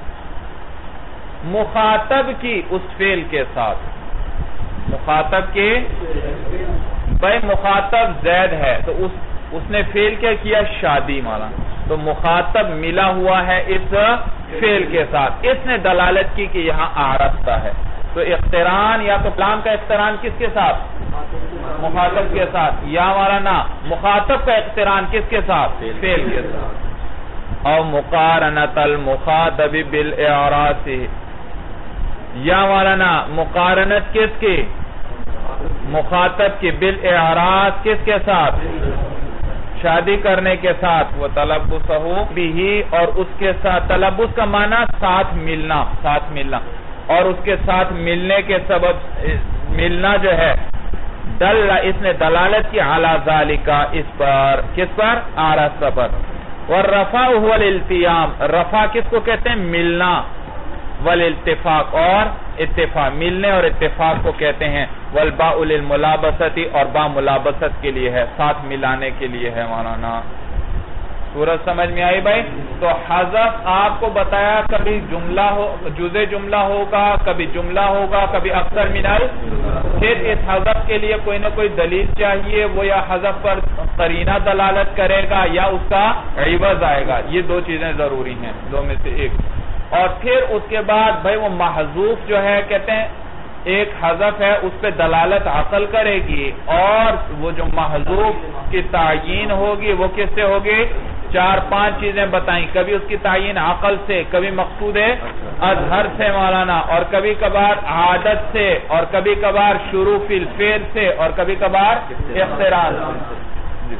مخاطب کی اس فعل کے ساتھ، مخاطب کے، بھائی مخاطب زید ہے تو اس نے فعل کیا کیا، شادی مولانا، تو مخاطب ملا ہوا ہے اس فعل کے ساتھ، اس نے دلالت کی کہ یہاں اعرستہ ہے، تو اقتران یا تو کلام کا اقتران کس کے ساتھ، مخاطب کے ساتھ، یا مولانا مخاطب کا اقتران کس کے ساتھ، فعل کے ساتھ، اور مقارنت المخاطب بالاعراض، یا مولانا مقارنت کس کی، مخاطب کی، بالاعراض کس کے ساتھ، شادی کرنے کے ساتھ، وہ تلبسہ بھی، اور اس کے ساتھ، تلبس کا معنی ساتھ ملنا، ساتھ ملنا، اور اس کے ساتھ ملنے کے سبب ملنا جو ہے، دل اس نے دلالت کی علی ذالک، اس پر، کس پر، اعرستہ پر، والرفع هو الالتیام، رفع کس کو کہتے ہیں، ملنا، والالتفاق اور اتفاق، ملنے اور اتفاق کو کہتے ہیں، والباء للملابسۃ، اور با ملابست کے لیے ہے، ساتھ ملانے کے لیے ہے مولانا، سورج سمجھ میں آئی بھائی، تو حذف آپ کو بتایا کبھی جملہ ہو، جزء جملہ ہوگا، کبھی جملہ ہوگا، کبھی اکثر منال، پھر اس حذف کے لیے کوئی نہ کوئی دلیل چاہیے، وہ یا حذف پر قرینہ دلالت کرے گا یا اس کا عوض آئے گا، یہ دو چیزیں ضروری ہیں، دو میں سے ایک، اور پھر اس کے بعد بھائی وہ محذوف جو ہے کہتے ہیں ایک حذف ہے، اس پہ دلالت عقل کرے گی، اور وہ جو محذوف کی تعیین ہوگی وہ کس سے ہوگی، 4-5 چیزیں بتائیں، کبھی اس کی تعین عقل سے، کبھی مقصود اظہر سے مولانا، اور کبھی کبھار عادت سے، اور کبھی کبھار شروع فی الفعل سے، اور کبھی کبھار اقتران سے۔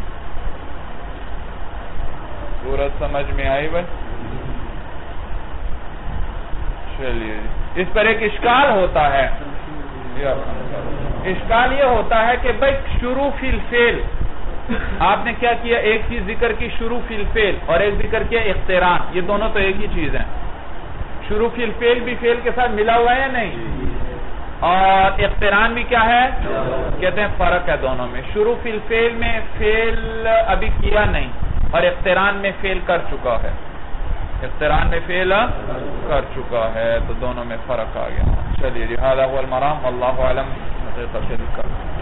صورت سمجھ میں آئی بھائی؟ چلیے اس پر ایک اشکال ہوتا ہے، اشکال یہ ہوتا ہے کہ بھائی شروع فی الفعل آپ نے کیا کیا، ایک چیز ذکر کی شروع فی الفعل، اور ایک ذکر کیا اقتران، یہ دونوں تو ایک ہی چیز ہیں۔ شروع فی الفعل بھی فعل کے ساتھ ملا ہوا ہے یا نہیں، اور اقتران بھی کیا ہے، کہتے ہیں فرق ہے دونوں میں۔ شروع فی الفعل میں فعل ابھی کیا نہیں، اور اقتران میں فعل کر چکا ہے، اقتران میں فعل کر چکا ہے، تو دونوں میں فرق آ گیا۔ چلیے هذا هو المرام والله اعلم حقیقت